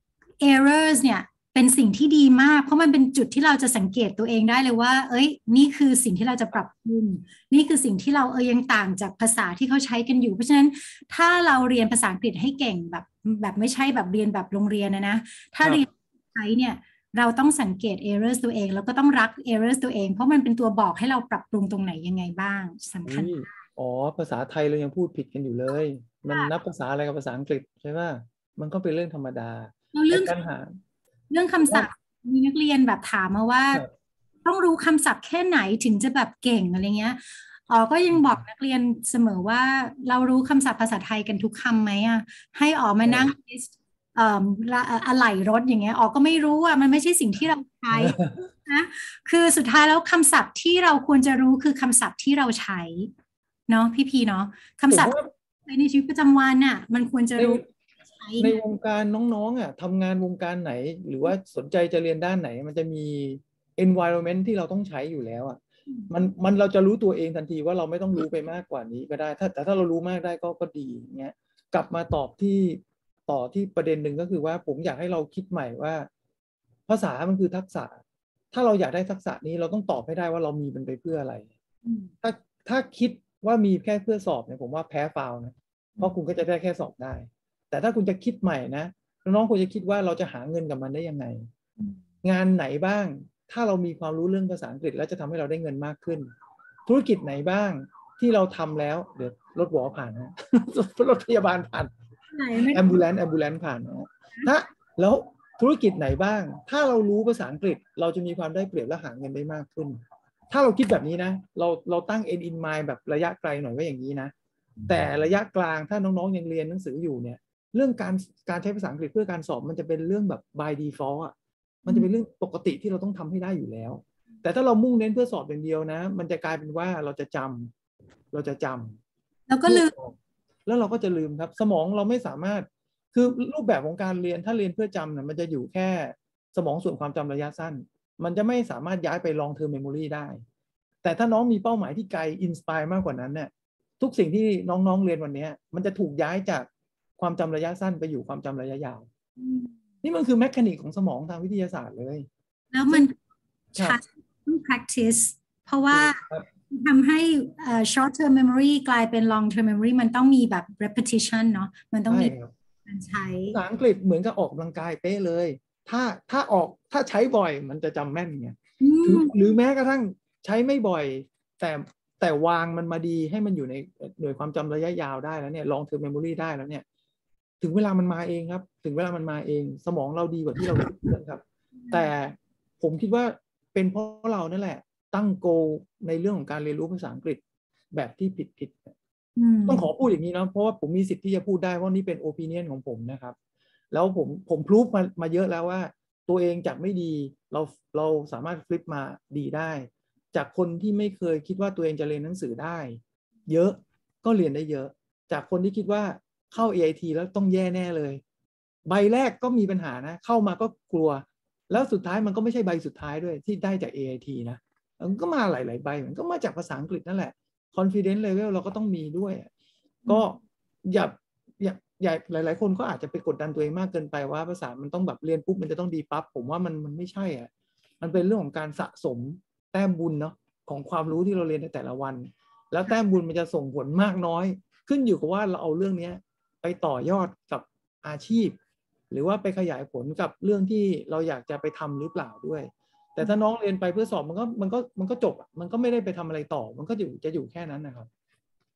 errors เนี่ยเป็นสิ่งที่ดีมากเพราะมันเป็นจุดที่เราจะสังเกตตัวเองได้เลยว่าเอ้ยนี่คือสิ่งที่เราจะปรับปรุงนี่คือสิ่งที่เราเออยังต่างจากภาษาที่เขาใช้กันอยู่เพราะฉะนั้นถ้าเราเรียนภาษาอังกฤษให้เก่งแบบแบบไม่ใช่แบบเรียนแบบโรงเรียนนะนะถ้าเรียนใช้เนี่ยเราต้องสังเกต errors ตัวเองแล้วก็ต้องรัก errors ตัวเองเพราะมันเป็นตัวบอกให้เราปรับปรุงตรงไหนยังไงบ้างสำคัญอ๋อภาษาไทยเรายังพูดผิดกันอยู่เลยมันนับภาษาอะไรกับภาษาอังกฤษใช่ไหมมันก็เป็นเรื่องธรรมดาเรื่องปัญหาเรื่องคำศัพท์มีนักเรียนแบบถามมาว่าต้องรู้คำศัพท์แค่ไหนถึงจะแบบเก่งอะไรเงี้ยอ๋อก็ยังบอกนักเรียนเสมอว่าเรารู้คำศัพท์ภาษาไทยกันทุกคำไหมอ่ะให้อ๋อมานั่งเอ่ออะไหล่รถอย่างเงี้ยอ๋อก็ไม่รู้อ่ะมันไม่ใช่สิ่งที่เราใช้นะคือสุดท้ายแล้วคำศัพท์ที่เราควรจะรู้คือคำศัพท์ที่เราใช้เนาะพี่พีเนาะคำศัพท์ในชีวิตประจำวันน่ะมันควรจะรู้ในวงการน้องๆอ่ะทำงานวงการไหนหรือว่าสนใจจะเรียนด้านไหนมันจะมี environment ที่เราต้องใช้อยู่แล้วอ่ะมันมันเราจะรู้ตัวเองทันทีว่าเราไม่ต้องรู้ไปมากกว่านี้ก็ได้ถ้าแต่ถ้าเรารู้มากได้ก็ก็ดีเงี้ยกลับมาตอบที่ต่อที่ประเด็นหนึ่งก็คือว่าผมอยากให้เราคิดใหม่ว่าภาษามันคือทักษะถ้าเราอยากได้ทักษะนี้เราต้องตอบให้ได้ว่าเรามีมันไปเพื่ออะไรถ้าถ้าคิดว่ามีแค่เพื่อสอบเนี่ยผมว่าแพ้ฟาวนะเพราะคุณก็จะได้แค่สอบได้แต่ถ้าคุณจะคิดใหม่นะน้องๆควรจะคิดว่าเราจะหาเงินกับมันได้ยังไงงานไหนบ้างถ้าเรามีความรู้เรื่องภาษาอังกฤษแล้วจะทำให้เราได้เงินมากขึ้นธุรกิจไหนบ้างที่เราทำแล้วเดี๋ยวรถหวอผ่านนะรถพยาบาลผ่านแอมบูเลนซ์แอมบูเลนซ์ผ่านนะถ้าแล้วธุรกิจไหนบ้างถ้าเรารู้ภาษาอังกฤษเราจะมีความได้เปรียบและหาเงินได้มากขึ้นถ้าเราคิดแบบนี้นะเราเราตั้ง end in mind แบบระยะไกลหน่อยว่าอย่างนี้นะแต่ระยะกลางถ้าน้องๆยังเรียนหนังสืออยู่เนี่ยเรื่องการการใช้ภาษาอังกฤษเพื่อการสอบมันจะเป็นเรื่องแบบ by default อ่ะมันจะเป็นเรื่องปกติที่เราต้องทำให้ได้อยู่แล้วแต่ถ้าเรามุ่งเน้นเพื่อสอบอย่างเดียวนะมันจะกลายเป็นว่าเราจะจำเราจะจำแล้วก็ลืมแล้วเราก็จะลืมครับสมองเราไม่สามารถคือรูปแบบของการเรียนถ้าเรียนเพื่อจำเนี่ยมันจะอยู่แค่สมองส่วนความจำระยะสั้นมันจะไม่สามารถย้ายไป long term memory ได้แต่ถ้าน้องมีเป้าหมายที่ไกล inspire มากกว่านั้นเนี่ยทุกสิ่งที่น้องๆเรียนวันนี้มันจะถูกย้ายจากความจำระยะสั้นไปอยู่ความจำระยะยาวนี่มันคือแมคานิกของสมองทางวิทยาศาสตร์เลยแล้วมันใช้ practice เพราะว่าทำให้ short term memory กลายเป็น long term memory มันต้องมีแบบ repetition เนาะมันต้องมีการใช้ภาษาอังกฤษเหมือนกับออกกำลังกายเป๊ะเลยถ้าถ้าออกถ้าใช้บ่อยมันจะจำแม่นไงหรือแม้กระทั่งใช้ไม่บ่อยแต่แต่วางมันมาดีให้มันอยู่ในหน่วยความจำระยะยาวได้แล้วเนี่ย long term memory ได้แล้วเนี่ยถึงเวลามันมาเองครับถึงเวลามันมาเองสมองเราดีกว่าที่เราคิดครับแต่ผมคิดว่าเป็นเพราะเรานั่นแหละตั้งโกในเรื่องของการเรียนรู้ภาษาอังกฤษแบบที่ผิดผิดต้องขอพูดอย่างนี้นะเพราะว่าผมมีสิทธิ์ที่จะพูดได้เพราะนี่เป็นโอปิเนียนของผมนะครับแล้วผมผมพรูฟมามาเยอะแล้วว่าตัวเองจากไม่ดีเราเราสามารถฟลิปมาดีได้จากคนที่ไม่เคยคิดว่าตัวเองจะเรียนหนังสือได้เยอะก็เรียนได้เยอะจากคนที่คิดว่าเข้า เอ ไอ ที แล้วต้องแย่แน่เลยใบแรกก็มีปัญหานะเข้ามาก็กลัวแล้วสุดท้ายมันก็ไม่ใช่ใบสุดท้ายด้วยที่ได้จาก เอ ไอ ที นะมันก็มาหลายๆใบมันก็มาจากภาษาอังกฤษนั่นแหละ confidence level เราก็ต้องมีด้วยก็อย่าอย่าอย่าหลายๆคนก็อาจจะไปกดดันตัวเองมากเกินไปว่าภาษามันต้องแบบเรียนปุ๊บมันจะต้องดีปั๊บผมว่ามันมันไม่ใช่อ่ะมันเป็นเรื่องของการสะสมแต้มบุญเนาะของความรู้ที่เราเรียนในแต่ละวันแล้วแต้มบุญมันจะส่งผลมากน้อยขึ้นอยู่กับว่าเราเอาเรื่องนี้ไปต่อยอดกับอาชีพหรือว่าไปขยายผลกับเรื่องที่เราอยากจะไปทำหรือเปล่าด้วยแต่ถ้าน้องเรียนไปเพื่อสอบมันก็มันก็มันก็จบมันก็ไม่ได้ไปทำอะไรต่อมันก็อยู่จะอยู่แค่นั้นนะครับ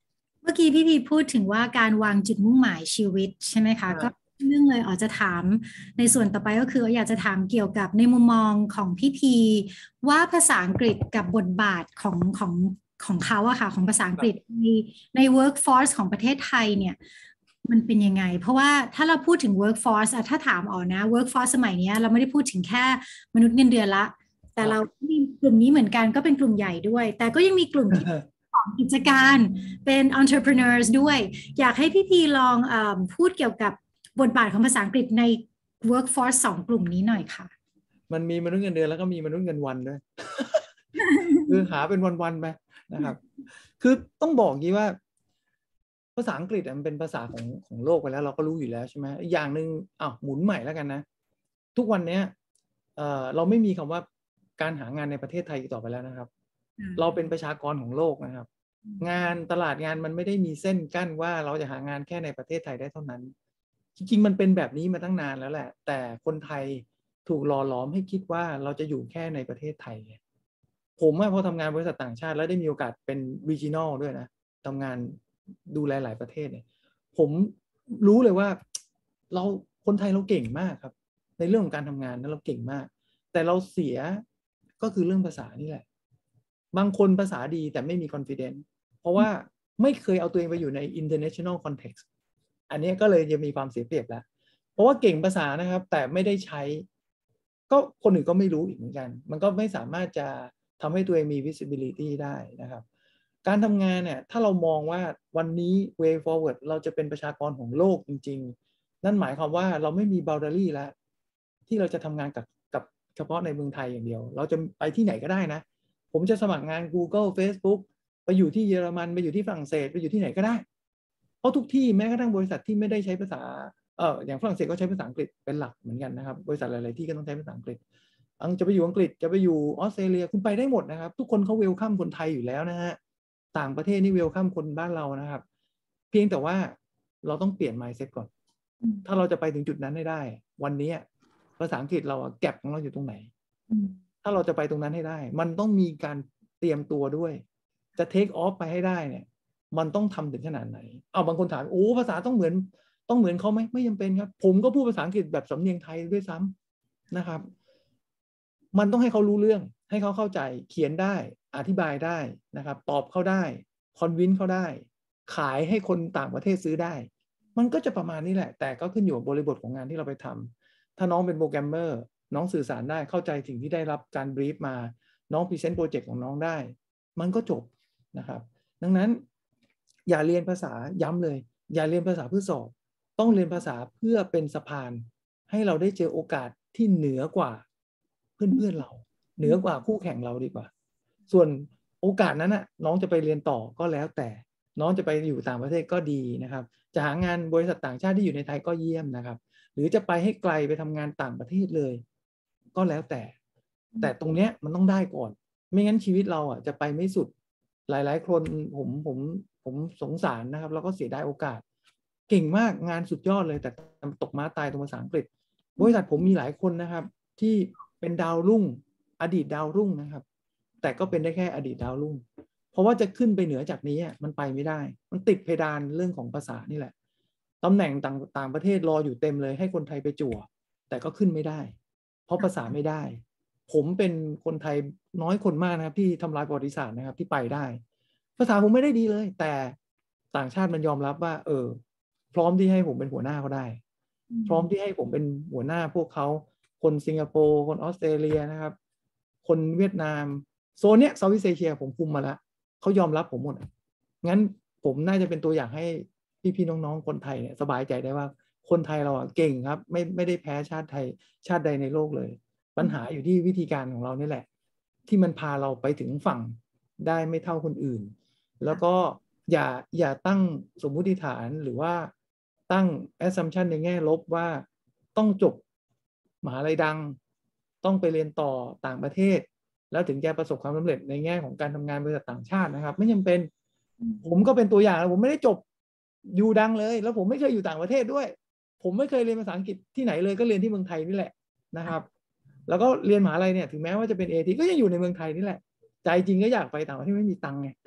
เมื่อกี้พี่พีพูดถึงว่าการวางจุดมุ่งหมายชีวิตใช่ไหมคะก็เรื่องเลยอาจจะถามในส่วนต่อไปก็คืออยากจะถามเกี่ยวกับในมุมมองของพี่พีว่าภาษาอังกฤษกับบทบาทของของของเขาอะค่ะของภาษาอังกฤษในใน workforce ของประเทศไทยเนี่ยมันเป็นยังไงเพราะว่าถ้าเราพูดถึง workforce อะถ้าถามอ๋อนะ workforce สมัยเนี้ยเราไม่ได้พูดถึงแค่มนุษย์เงินเดือนละแต่เรามีกลุ่มนี้เหมือนกันก็เป็นกลุ่มใหญ่ด้วยแต่ก็ยังมีกลุ่มที่ของกิจการเป็น entrepreneurs ด้วยอยากให้พี่พีลองเออพูดเกี่ยวกับบทบาทของภาษาอังกฤษใน workforce สองกลุ่มนี้หน่อยค่ะมันมีมนุษย์เงินเดือนแล้วก็มีมนุษย์เงินวันด้วย คือหาเป็นวันๆไปนะครับคือต้องบอกงี้ว่าภาษาอังกฤษมันเป็นภาษาของของโลกไปแล้วเราก็รู้อยู่แล้วใช่ไหมอย่างหนึ่งอ้าวหมุนใหม่แล้วกันนะทุกวันนี้เอ่อเราไม่มีคำว่าการหางานในประเทศไทยต่อไปแล้วนะครับเราเป็นประชากรของโลกนะครับงานตลาดงานมันไม่ได้มีเส้นกั้นว่าเราจะหางานแค่ในประเทศไทยได้เท่านั้นจริงๆมันเป็นแบบนี้มาตั้งนานแล้วแหละแต่คนไทยถูกหล่อหลอมให้คิดว่าเราจะอยู่แค่ในประเทศไทยผมพอทำงานบริษัทต่างชาติแล้วได้มีโอกาสเป็น regional ด้วยนะทำงานดูแลหลายประเทศเนี่ยผมรู้เลยว่าเราคนไทยเราเก่งมากครับในเรื่องของการทำงานนั้นเราเก่งมากแต่เราเสียก็คือเรื่องภาษานี่แหละบางคนภาษาดีแต่ไม่มี confidence เพราะว่าไม่เคยเอาตัวเองไปอยู่ใน international context อันนี้ก็เลยจะมีความเสียเปรียบแล้วเพราะว่าเก่งภาษานะครับแต่ไม่ได้ใช้ก็คนอื่นก็ไม่รู้อีกเหมือนกันมันก็ไม่สามารถจะทำให้ตัวเองมี visibility ได้นะครับการทำงานเนี่ยถ้าเรามองว่าวันนี้ way forward เราจะเป็นประชากรของโลกจริงๆนั่นหมายความว่าเราไม่มี boundary แล้วที่เราจะทำงานกับกับเฉพาะในเมืองไทยอย่างเดียวเราจะไปที่ไหนก็ได้นะผมจะสมัครงาน Google Facebook ไปอยู่ที่เยอรมันไปอยู่ที่ฝรั่งเศสไปอยู่ที่ไหนก็ได้เพราะทุกที่แม้กระทั่งบริษัทที่ไม่ได้ใช้ภาษาเอออย่างฝรั่งเศสก็ใช้ภาษาอังกฤษเป็นหลักเหมือนกันนะครับบริษัทหลายๆที่ก็ต้องใช้ภาษาอังกฤษอังจะไปอยู่อังกฤษจะไปอยู่ออสเตรเลียคุณไปได้หมดนะครับทุกคนเขาเวลคัมคนไทยอยู่แล้วนะฮะต่างประเทศนี่เวลคัมคนบ้านเรานะครับเพียงแต่ว่าเราต้องเปลี่ยน mindset ก่อนถ้าเราจะไปถึงจุดนั้นให้ได้วันนี้ภาษาอังกฤษเราแก็บของเราอยู่ตรงไหนถ้าเราจะไปตรงนั้นให้ได้มันต้องมีการเตรียมตัวด้วยจะเทคออฟไปให้ได้เนี่ยมันต้องทำถึงขนาดไหนเอาบางคนถามโอ้ภาษาต้องเหมือนต้องเหมือนเขาไหมไม่จำเป็นครับผมก็พูดภาษาอังกฤษแบบสำเนียงไทยด้วยซ้ำนะครับมันต้องให้เขารู้เรื่องให้เขาเข้าใจเขียนได้อธิบายได้นะครับตอบเขาได้คอนวินเขาได้ขายให้คนต่างประเทศซื้อได้มันก็จะประมาณนี้แหละแต่ก็ขึ้นอยู่กับบริบทของงานที่เราไปทำถ้าน้องเป็นโปรแกรมเมอร์น้องสื่อสารได้เข้าใจสิ่งที่ได้รับการบรีฟมาน้องพรีเซนต์โปรเจกต์ของน้องได้มันก็จบนะครับดังนั้นอย่าเรียนภาษาย้ำเลยอย่าเรียนภาษาเพื่อสอบต้องเรียนภาษาเพื่อเป็นสะพานให้เราได้เจอโอกาสที่เหนือกว่าเพื่อนๆเราเหนือกว่าคู่แข่งเราดีกว่าส่วนโอกาสนั้นน่ะน้องจะไปเรียนต่อก็แล้วแต่น้องจะไปอยู่ต่างประเทศก็ดีนะครับจะหางานบริษัทต่างชาติที่อยู่ในไทยก็เยี่ยมนะครับหรือจะไปให้ไกลไปทำงานต่างประเทศเลยก็แล้วแต่แต่ตรงเนี้ยมันต้องได้ก่อนไม่งั้นชีวิตเราอ่ะจะไปไม่สุดหลายๆคนผมผมผมสงสารนะครับแล้วก็เสียดายโอกาสเก่งมากงานสุดยอดเลยแต่ตกม้าตายตรงภาษาอังกฤษบริษัทผมมีหลายคนนะครับที่เป็นดาวรุ่งอดีตดาวรุ่งนะครับแต่ก็เป็นได้แค่อดีตดาวรุ่งเพราะว่าจะขึ้นไปเหนือจากนี้มันไปไม่ได้มันติดเพดานเรื่องของภาษานี่แหละตำแหน่งต่างต่างประเทศรออยู่เต็มเลยให้คนไทยไปจั่วแต่ก็ขึ้นไม่ได้เพราะภาษาไม่ได้ผมเป็นคนไทยน้อยคนมากนะครับที่ทำลายประวัติศาสตร์นะครับที่ไปได้ภาษาผมไม่ได้ดีเลยแต่ต่างชาติมันยอมรับว่าเออพร้อมที่ให้ผมเป็นหัวหน้าเขาได้พร้อมที่ให้ผมเป็นหัวหน้าพวกเขาคนสิงคโปร์คนออสเตรเลียนะครับคนเวียดนามโซนเนี้ยเซาท์อีสต์เอเชียผมคุมมาแล้วเขายอมรับผมหมดงั้นผมน่าจะเป็นตัวอย่างให้พี่ๆน้องๆคนไทยเนี่ยสบายใจได้ว่าคนไทยเราอ่ะเก่งครับไม่ไม่ได้แพ้ชาติไทยชาติใดในโลกเลยปัญหาอยู่ที่วิธีการของเรานี่แหละที่มันพาเราไปถึงฝั่งได้ไม่เท่าคนอื่นแล้วก็อย่าอย่าตั้งสมมุติฐานหรือว่าตั้ง assumption ในแง่ลบว่าต้องจบมหาลัยดังต้องไปเรียนต่อต่างประเทศแล้วถึงจะประสบความสำเร็จในแง่ของการทำงานบริษัทต่างชาตินะครับไม่จำเป็นผมก็เป็นตัวอย่างแล้วผมไม่ได้จบอยู่ดังเลยแล้วผมไม่เคยอยู่ต่างประเทศด้วยผมไม่เคยเรียนภาษาอังกฤษที่ไหนเลยก็เรียนที่เมืองไทยนี่แหละนะครับแล้วก็เรียนมหาลัยเนี่ยถึงแม้ว่าจะเป็นเอทีก็ยังอยู่ในเมืองไทยนี่แหละใจจริงก็อยากไปต่างประเทศไม่มีตังค์ไง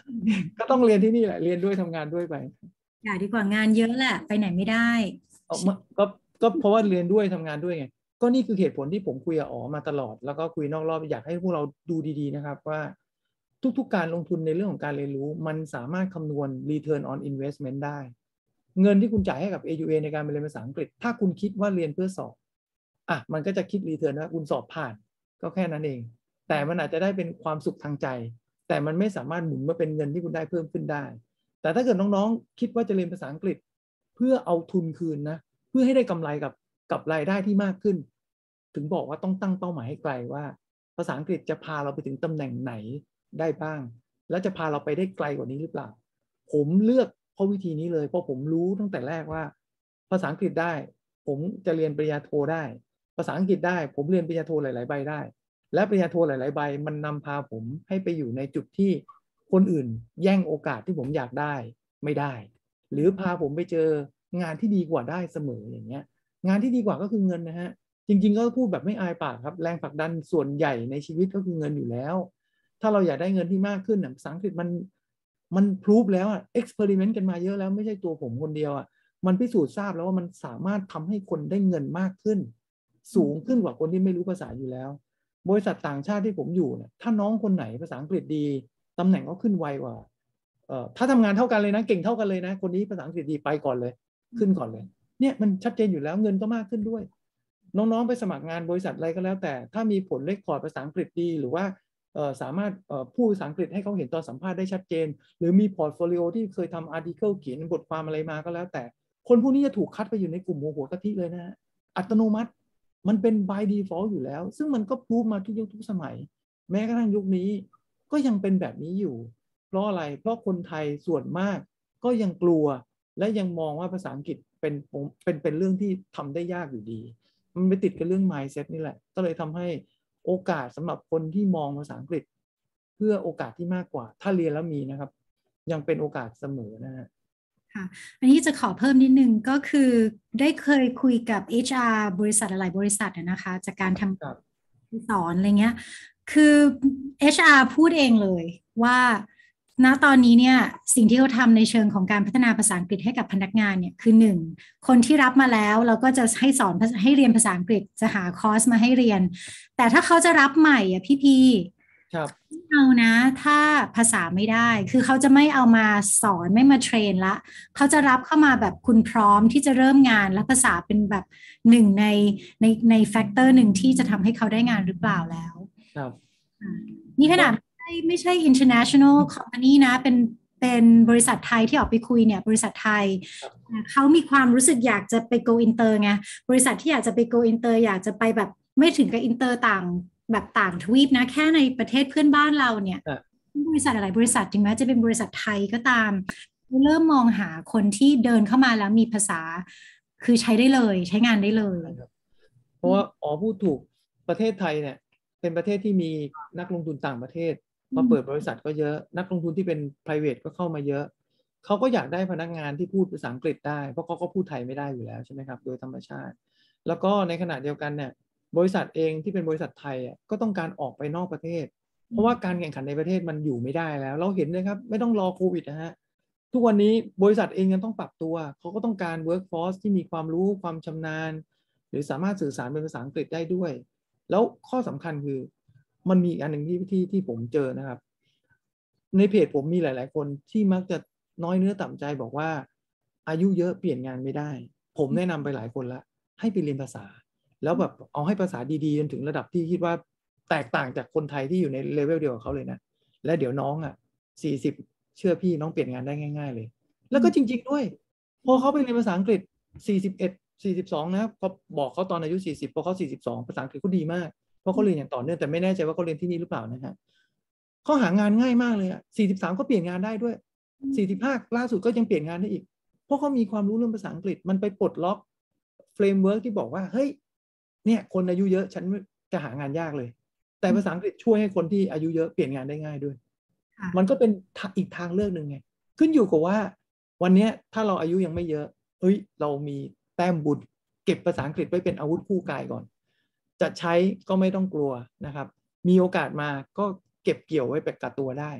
ก็ต้องเรียนที่นี่แหละเรียนด้วยทำงานด้วยไปอย่าดีกว่างานเยอะแหละไปไหนไม่ได้เอามาก็ก็เพราะว่าเรียนด้วยทำงานด้วยไงก็นี่คือเหตุผลที่ผมคุยกับอ๋อมาตลอดแล้วก็คุยนอกรอบอยากให้พวกเราดูดีๆนะครับว่าทุกๆการลงทุนในเรื่องของการเรียนรู้มันสามารถคำนวณ return on investment ได้เงินที่คุณจ่ายให้กับ เอ ยู เอ ในการไปเรียนภาษาอังกฤษถ้าคุณคิดว่าเรียนเพื่อสอบอ่ะมันก็จะคิด return ว่าคุณสอบผ่านก็แค่นั้นเองแต่มันอาจจะได้เป็นความสุขทางใจแต่มันไม่สามารถหมุนมาเป็นเงินที่คุณได้เพิ่มขึ้นได้แต่ถ้าเกิดน้องๆคิดว่าจะเรียนภาษาอังกฤษเพื่อเอาทุนคืนนะเพื่อให้ได้กำไรกับกับรายได้ที่มากขึ้นถึงบอกว่าต้องตั้งเป้าหมายให้ไกลว่าภาษาอังกฤษจะพาเราไปถึงตำแหน่งไหนได้บ้างแล้วจะพาเราไปได้ไกลกว่านี้หรือเปล่าผมเลือกเพราะวิธีนี้เลยเพราะผมรู้ตั้งแต่แรกว่าภาษาอังกฤษได้ผมจะเรียนปริญญาโทได้ภาษาอังกฤษได้ผมเรียนปริญญาโทหลายๆใบได้และปริญญาโทหลายๆใบมันนำพาผมให้ไปอยู่ในจุดที่คนอื่นแย่งโอกาสที่ผมอยากได้ไม่ได้หรือพาผมไปเจองานที่ดีกว่าได้เสมออย่างเงี้ยงานที่ดีกว่าก็คือเงินนะฮะจริงๆก็พูดแบบไม่อายปากครับแรงผลักดันส่วนใหญ่ในชีวิตก็คือเงินอยู่แล้วถ้าเราอยากได้เงินที่มากขึ้นภาษาอังกฤษมันมันพรูฟแล้วอ่ะเอ็กซ์เพร์เมนต์กันมาเยอะแล้วไม่ใช่ตัวผมคนเดียวอ่ะมันพิสูจน์ทราบแล้วว่ามันสามารถทำให้คนได้เงินมากขึ้นสูงขึ้นกว่าคนที่ไม่รู้ภาษาอยู่แล้วบริษัทต่างชาติที่ผมอยู่เนี่ยถ้าน้องคนไหนภาษาอังกฤษดีตำแหน่งก็ขึ้นไวกว่าเอ่อถ้าทำงานเท่ากันเลยนะเก่งเท่ากันเลยนะคนนี้ภาษาอังกฤษดีไปก่อนเลยขึ้นก่อนเลยเนี่ยมันชัดเจนอยู่แล้วเงินก็มากขึ้นด้วยน้องๆไปสมัครงานบริษัทอะไรก็แล้วแต่ถ้ามีผลเลคคอร์ดภาษาอังกฤษดีหรือว่าสามารถพูดภาษาอังกฤษให้เขาเห็นตอนสัมภาษณ์ได้ชัดเจนหรือมีพอร์ตโฟลิโอที่เคยทำอาร์ติเคิลเขียนบทความอะไรมาก็แล้วแต่คนพวกนี้จะถูกคัดไปอยู่ในกลุ่มหัวหัวกะทิเลยนะอัตโนมัติมันเป็น by default อยู่แล้วซึ่งมันก็พูดมาทุกยุคทุกสมัยแม้กระทั่งยุคนี้ก็ยังเป็นแบบนี้อยู่เพราะอะไรเพราะคนไทยส่วนมากก็ยังกลัวและยังมองว่าภาษาอังกฤษเป็นเป็นเป็นเรื่องที่ทำได้ยากอยู่ดีมันไปติดกับเรื่อง mindset นี่แหละก็เลยทำให้โอกาสสำหรับคนที่มองภาษาอังกฤษเพื่อโอกาสที่มากกว่าถ้าเรียนแล้วมีนะครับยังเป็นโอกาสเสมอนะฮะค่ะอันนี้จะขอเพิ่มนิดนึงก็คือได้เคยคุยกับ เอช อาร์ บริษัทหลายบริษัทนะคะจากการทำสอนอะไรเงี้ยคือ เอช อาร์ พูดเองเลยว่าณตอนนี้เนี่ยสิ่งที่เขาทำในเชิงของการพัฒนาภาษาอังกฤษให้กับพนักงานเนี่ยคือหนึ่งคนที่รับมาแล้วเราก็จะให้สอนให้เรียนภาษาอังกฤษจะหาคอร์สมาให้เรียนแต่ถ้าเขาจะรับใหม่อ่ะพี่พีครับเอานะถ้าภาษาไม่ได้คือเขาจะไม่เอามาสอนไม่มาเทรนละเขาจะรับเข้ามาแบบคุณพร้อมที่จะเริ่มงานและภาษาเป็นแบบหนึ่งในในในแฟกเตอร์หนึ่งที่จะทำให้เขาได้งานหรือเปล่าแล้วครับนี่ขนาดไม่ใช่ไม่ใช่ international company นะเป็นเป็นบริษัทไทยที่ออกไปคุยเนี่ยบริษัทไทยเขามีความรู้สึกอยากจะไป go inter ไงบริษัทที่อยากจะไป go inter อยากจะไปแบบไม่ถึงกับ inter ต่างแบบต่างทวีปนะแค่ในประเทศเพื่อนบ้านเราเนี่ยบริษัทอะไรบริษัทถึงแม้จะเป็นบริษัทไทยก็ตามเริ่มมองหาคนที่เดินเข้ามาแล้วมีภาษาคือใช้ได้เลยใช้งานได้เลยเพราะว่าอ๋อพูดถูกประเทศไทยเนี่ยเป็นประเทศที่มีนักลงทุนต่างประเทศมาเปิดบริษัทก็เยอะนักลงทุนที่เป็น private ก็เข้ามาเยอะเขาก็อยากได้พนักงานที่พูดภาษาอังกฤษได้เพราะเขาก็พูดไทยไม่ได้อยู่แล้วใช่ไหมครับโดยธรรมชาติแล้วก็ในขณะเดียวกันเนี่ยบริษัทเองที่เป็นบริษัทไทยอ่ะก็ต้องการออกไปนอกประเทศเพราะว่าการแข่งขันในประเทศมันอยู่ไม่ได้แล้วเราเห็นเลยครับไม่ต้องรอโควิดนะฮะทุกวันนี้บริษัทเองยังต้องปรับตัวเขาก็ต้องการ workforce ที่มีความรู้ความชำนาญหรือสามารถสื่อสารเป็นภาษาอังกฤษได้ด้วยแล้วข้อสำคัญคือมันมีอันหนึ่งที่ที่ที่ผมเจอนะครับในเพจผมมีหลายๆคนที่มักจะน้อยเนื้อต่ำใจบอกว่าอายุเยอะเปลี่ยนงานไม่ได้ผมแนะนำไปหลายคนละให้ไปเรียนภาษาแล้วแบบเอาให้ภาษาดีๆจนถึงระดับที่คิดว่าแตกต่างจากคนไทยที่อยู่ในเลเวลเดียวกับเขาเลยนะและเดี๋ยวน้องอ่ะสี่สิบเชื่อพี่น้องเปลี่ยนงานได้ง่ายๆเลยแล้วก็จริงๆด้วยพอเขาไปเรียนภาษาอังกฤษสี่สิบเอ็ด สี่สิบสองนะครับเขาบอกเขาตอนอายุสี่สิบพอเขาสี่สิบสองภาษาอังกฤษเขาดีมากเพราะเขาเรียนอย่างต่อเนื่องแต่ไม่แน่ใจว่าเขาเรียนที่นี่หรือเปล่านะฮะเขาหางานง่ายมากเลยอ่ะสี่สิบสามก็เปลี่ยนงานได้ด้วยสี่สิบห้าล่าสุดก็ยังเปลี่ยนงานได้อีกเพราะเขามีความรู้เรื่องภาษาอังกฤษมันไปปลดล็อกเฟรมเวิร์กที่บอกว่าเฮ้ยเนี่ยคนอายุเยอะฉันจะหางานยากเลยแต่ภาษาอังกฤษช่วยให้คนที่อายุเยอะเปลี่ยนงานได้ง่ายด้วยมันก็เป็นอีกทางเลือกหนึ่งไงขึ้นอยู่กับว่าวันนี้ถ้าเราอายุยังไม่เยอะเฮ้ยเรามีแต้มบุญเก็บภาษาอังกฤษไว้เป็นอาวุธคู่กายก่อนจะใช้ก็ไม่ต้องกลัวนะครับมีโอกาสมาก็เก็บเกี่ยวไว้เป็นกับตัวได้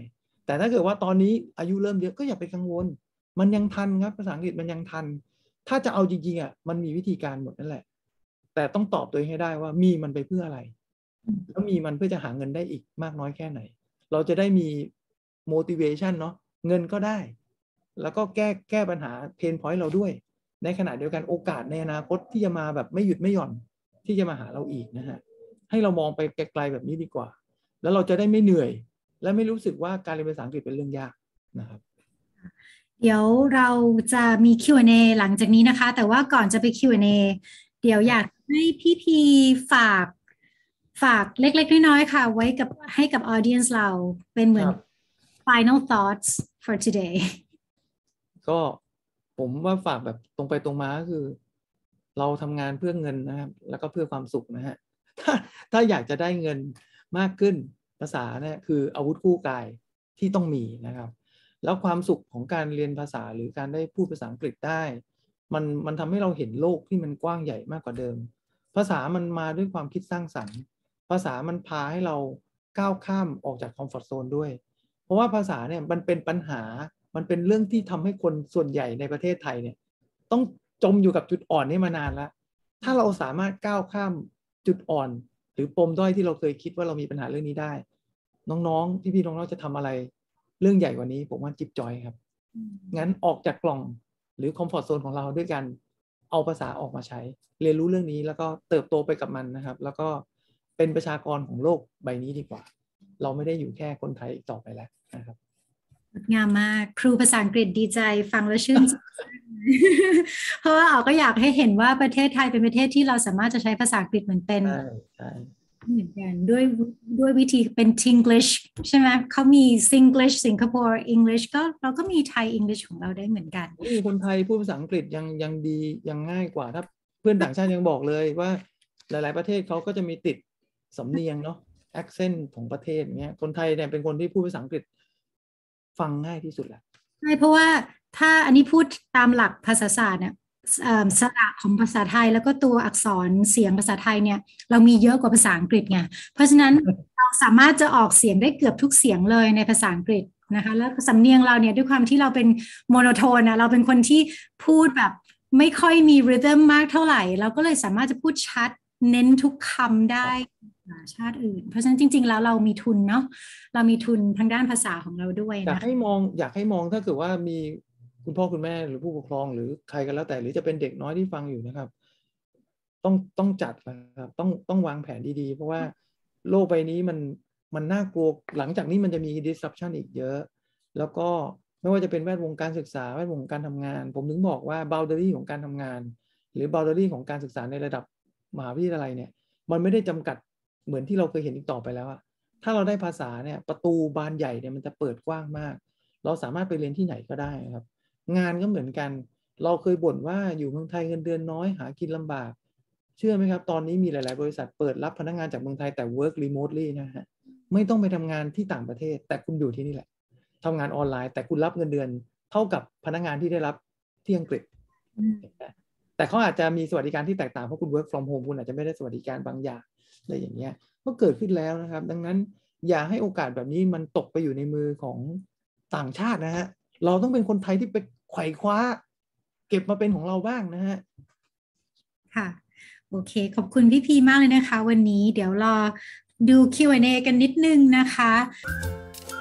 แต่ถ้าเกิดว่าตอนนี้อายุเริ่มเยอะก็อย่าไปกังวลมันยังทันครับภาษาอังกฤษมันยังทันถ้าจะเอาจริงๆอ่ะมันมีวิธีการหมดนั่นแหละแต่ต้องตอบตัวเองให้ได้ว่ามีมันไปเพื่ออะไรแล้วมีมันเพื่อจะหาเงินได้อีกมากน้อยแค่ไหนเราจะได้มี motivation เนาะเงินก็ได้แล้วก็แก้แก้ปัญหา pain point เราด้วยในขณะเดียวกันโอกาสในอนาคตที่จะมาแบบไม่หยุดไม่หย่อนที่จะมาหาเราอีกนะฮะให้เรามองไปไกลๆแบบนี้ดีกว่าแล้วเราจะได้ไม่เหนื่อยและไม่รู้สึกว่าการเรียนภาษาอังกฤษเป็นเรื่องยากนะครับเดี๋ยวเราจะมี คิว แอนด์ เอ หลังจากนี้นะคะแต่ว่าก่อนจะไป คิว แอนด์ เอ เดี๋ยวอยากให้พี่พีฝากฝากเล็กๆน้อยๆค่ะไว้กับให้กับ audience เราเป็นเหมือน final thoughts for today ก็ผมว่าฝากแบบตรงไปตรงมาก็คือเราทำงานเพื่อเงินนะครับแล้วก็เพื่อความสุขนะฮะถ้าถ้าอยากจะได้เงินมากขึ้นภาษาเนี่ยคืออาวุธคู่กายที่ต้องมีนะครับแล้วความสุขของการเรียนภาษาหรือการได้พูดภาษาอังกฤษได้มันมันทำให้เราเห็นโลกที่มันกว้างใหญ่มากกว่าเดิมภาษามันมาด้วยความคิดสร้างสรรค์ภาษามันพาให้เราก้าวข้ามออกจากคอมฟอร์ทโซนด้วยเพราะว่าภาษาเนี่ยมันเป็นปัญหามันเป็นเรื่องที่ทำให้คนส่วนใหญ่ในประเทศไทยเนี่ยต้องจมอยู่กับจุดอ่อนนี้มานานแล้วถ้าเราสามารถก้าวข้ามจุดอ่อนหรือปมด้อยที่เราเคยคิดว่าเรามีปัญหาเรื่องนี้ได้น้องๆพี่ๆน้องๆจะทำอะไรเรื่องใหญ่กว่านี้ผมว่าจิ๊บจอยครับงั้นออกจากกล่องหรือคอมฟอร์ทโซนของเราด้วยกันเอาภาษาออกมาใช้เรียนรู้เรื่องนี้แล้วก็เติบโตไปกับมันนะครับแล้วก็เป็นประชากรของโลกใบนี้ดีกว่าเราไม่ได้อยู่แค่คนไทยอีกต่อไปแล้วนะครับงามมากครูภาษาอังกฤษดีใจฟังแล้วชื่นใจ เพราะว่าเราก็อยากให้เห็นว่าประเทศไทยเป็นประเทศที่เราสามารถจะใช้ภาษาอังกฤษเหมือนเป็นใช่ใช่เหมือนกันด้วยด้วยวิธีเป็น Tinglish ใช่ไหมเขามี Singlish สิงคโปร์ English ก็เราก็มีไทย English ของเราได้เหมือนกันมีคนไทยพูดภาษาอังกฤษยังยังดียังง่ายกว่าถ้าเพื่อนต่างชาติยังบอกเลยว่าหลายๆประเทศเขาก็จะมีติดสำเนียงเนาะ accent ของประเทศเงี้ยคนไทยเนี่ยเป็นคนที่พูดภาษาอังกฤษฟังง่ายที่สุดแหละใช่เพราะว่าถ้าอันนี้พูดตามหลักภาษาศาสตร์เนี่ยสระของภาษาไทยแล้วก็ตัวอักษรเสียงภาษาไทยเนี่ยเรามีเยอะกว่าภาษาอังกฤษไงเพราะฉะนั้นเราสามารถจะออกเสียงได้เกือบทุกเสียงเลยในภาษาอังกฤษนะคะแล้วสำเนียงเราเนี่ยด้วยความที่เราเป็นโมโนโทนนะเราเป็นคนที่พูดแบบไม่ค่อยมีริทึมมากเท่าไหร่เราก็เลยสามารถจะพูดชัดเน้นทุกคำได้ชาติอื่นเพราะฉะนั้นจริงๆแล้วเรามีทุนเนาะเรามีทุนทางด้านภาษาของเราด้วยนะอยากให้มองอยากให้มองถ้าเกิดว่ามีคุณพ่อคุณแม่หรือผู้ปกครองหรือใครก็แล้วแต่หรือจะเป็นเด็กน้อยที่ฟังอยู่นะครับต้องต้องจัดนะครับต้องต้องวางแผนดีๆเพราะว่าโลกใบนี้มันมันน่ากลัวหลังจากนี้มันจะมี disruption อีกเยอะแล้วก็ไม่ว่าจะเป็นแวดวงการศึกษาแวดวงการทำงานผมถึงบอกว่า boundary ของการทำงานหรือ boundary ของการศึกษาในระดับมหาวิทยาลัยเนี่ยมันไม่ได้จำกัดเหมือนที่เราเคยเห็นอีกต่อไปแล้วอะถ้าเราได้ภาษาเนี่ยประตูบานใหญ่เนี่ยมันจะเปิดกว้างมากเราสามารถไปเรียนที่ไหนก็ได้ครับงานก็เหมือนกันเราเคยบ่นว่าอยู่เมืองไทยเงินเดือนน้อยหากินลำบากเชื่อไหมครับตอนนี้มีหลายๆบริษัทเปิดรับพนักงานจากเมืองไทยแต่ work remotely นะฮะไม่ต้องไปทำงานที่ต่างประเทศแต่คุณอยู่ที่นี่แหละทำงานออนไลน์แต่คุณรับเงินเดือนเท่ากับพนักงานที่ได้รับที่อังกฤษแต่เขาอาจจะมีสวัสดิการที่แตกต่างเพราะคุณ work from home คุณอาจจะไม่ได้สวัสดิการบางอย่างอะไรอย่างเงี้ยก็เกิดขึ้นแล้วนะครับดังนั้นอย่าให้โอกาสแบบนี้มันตกไปอยู่ในมือของต่างชาตินะฮะเราต้องเป็นคนไทยที่ไปไขว่คว้าเก็บมาเป็นของเราบ้างนะฮะค่ะโอเคขอบคุณพี่พีมากเลยนะคะวันนี้เดี๋ยวรอดู คิว แอนด์ เอ กันนิดนึงนะคะ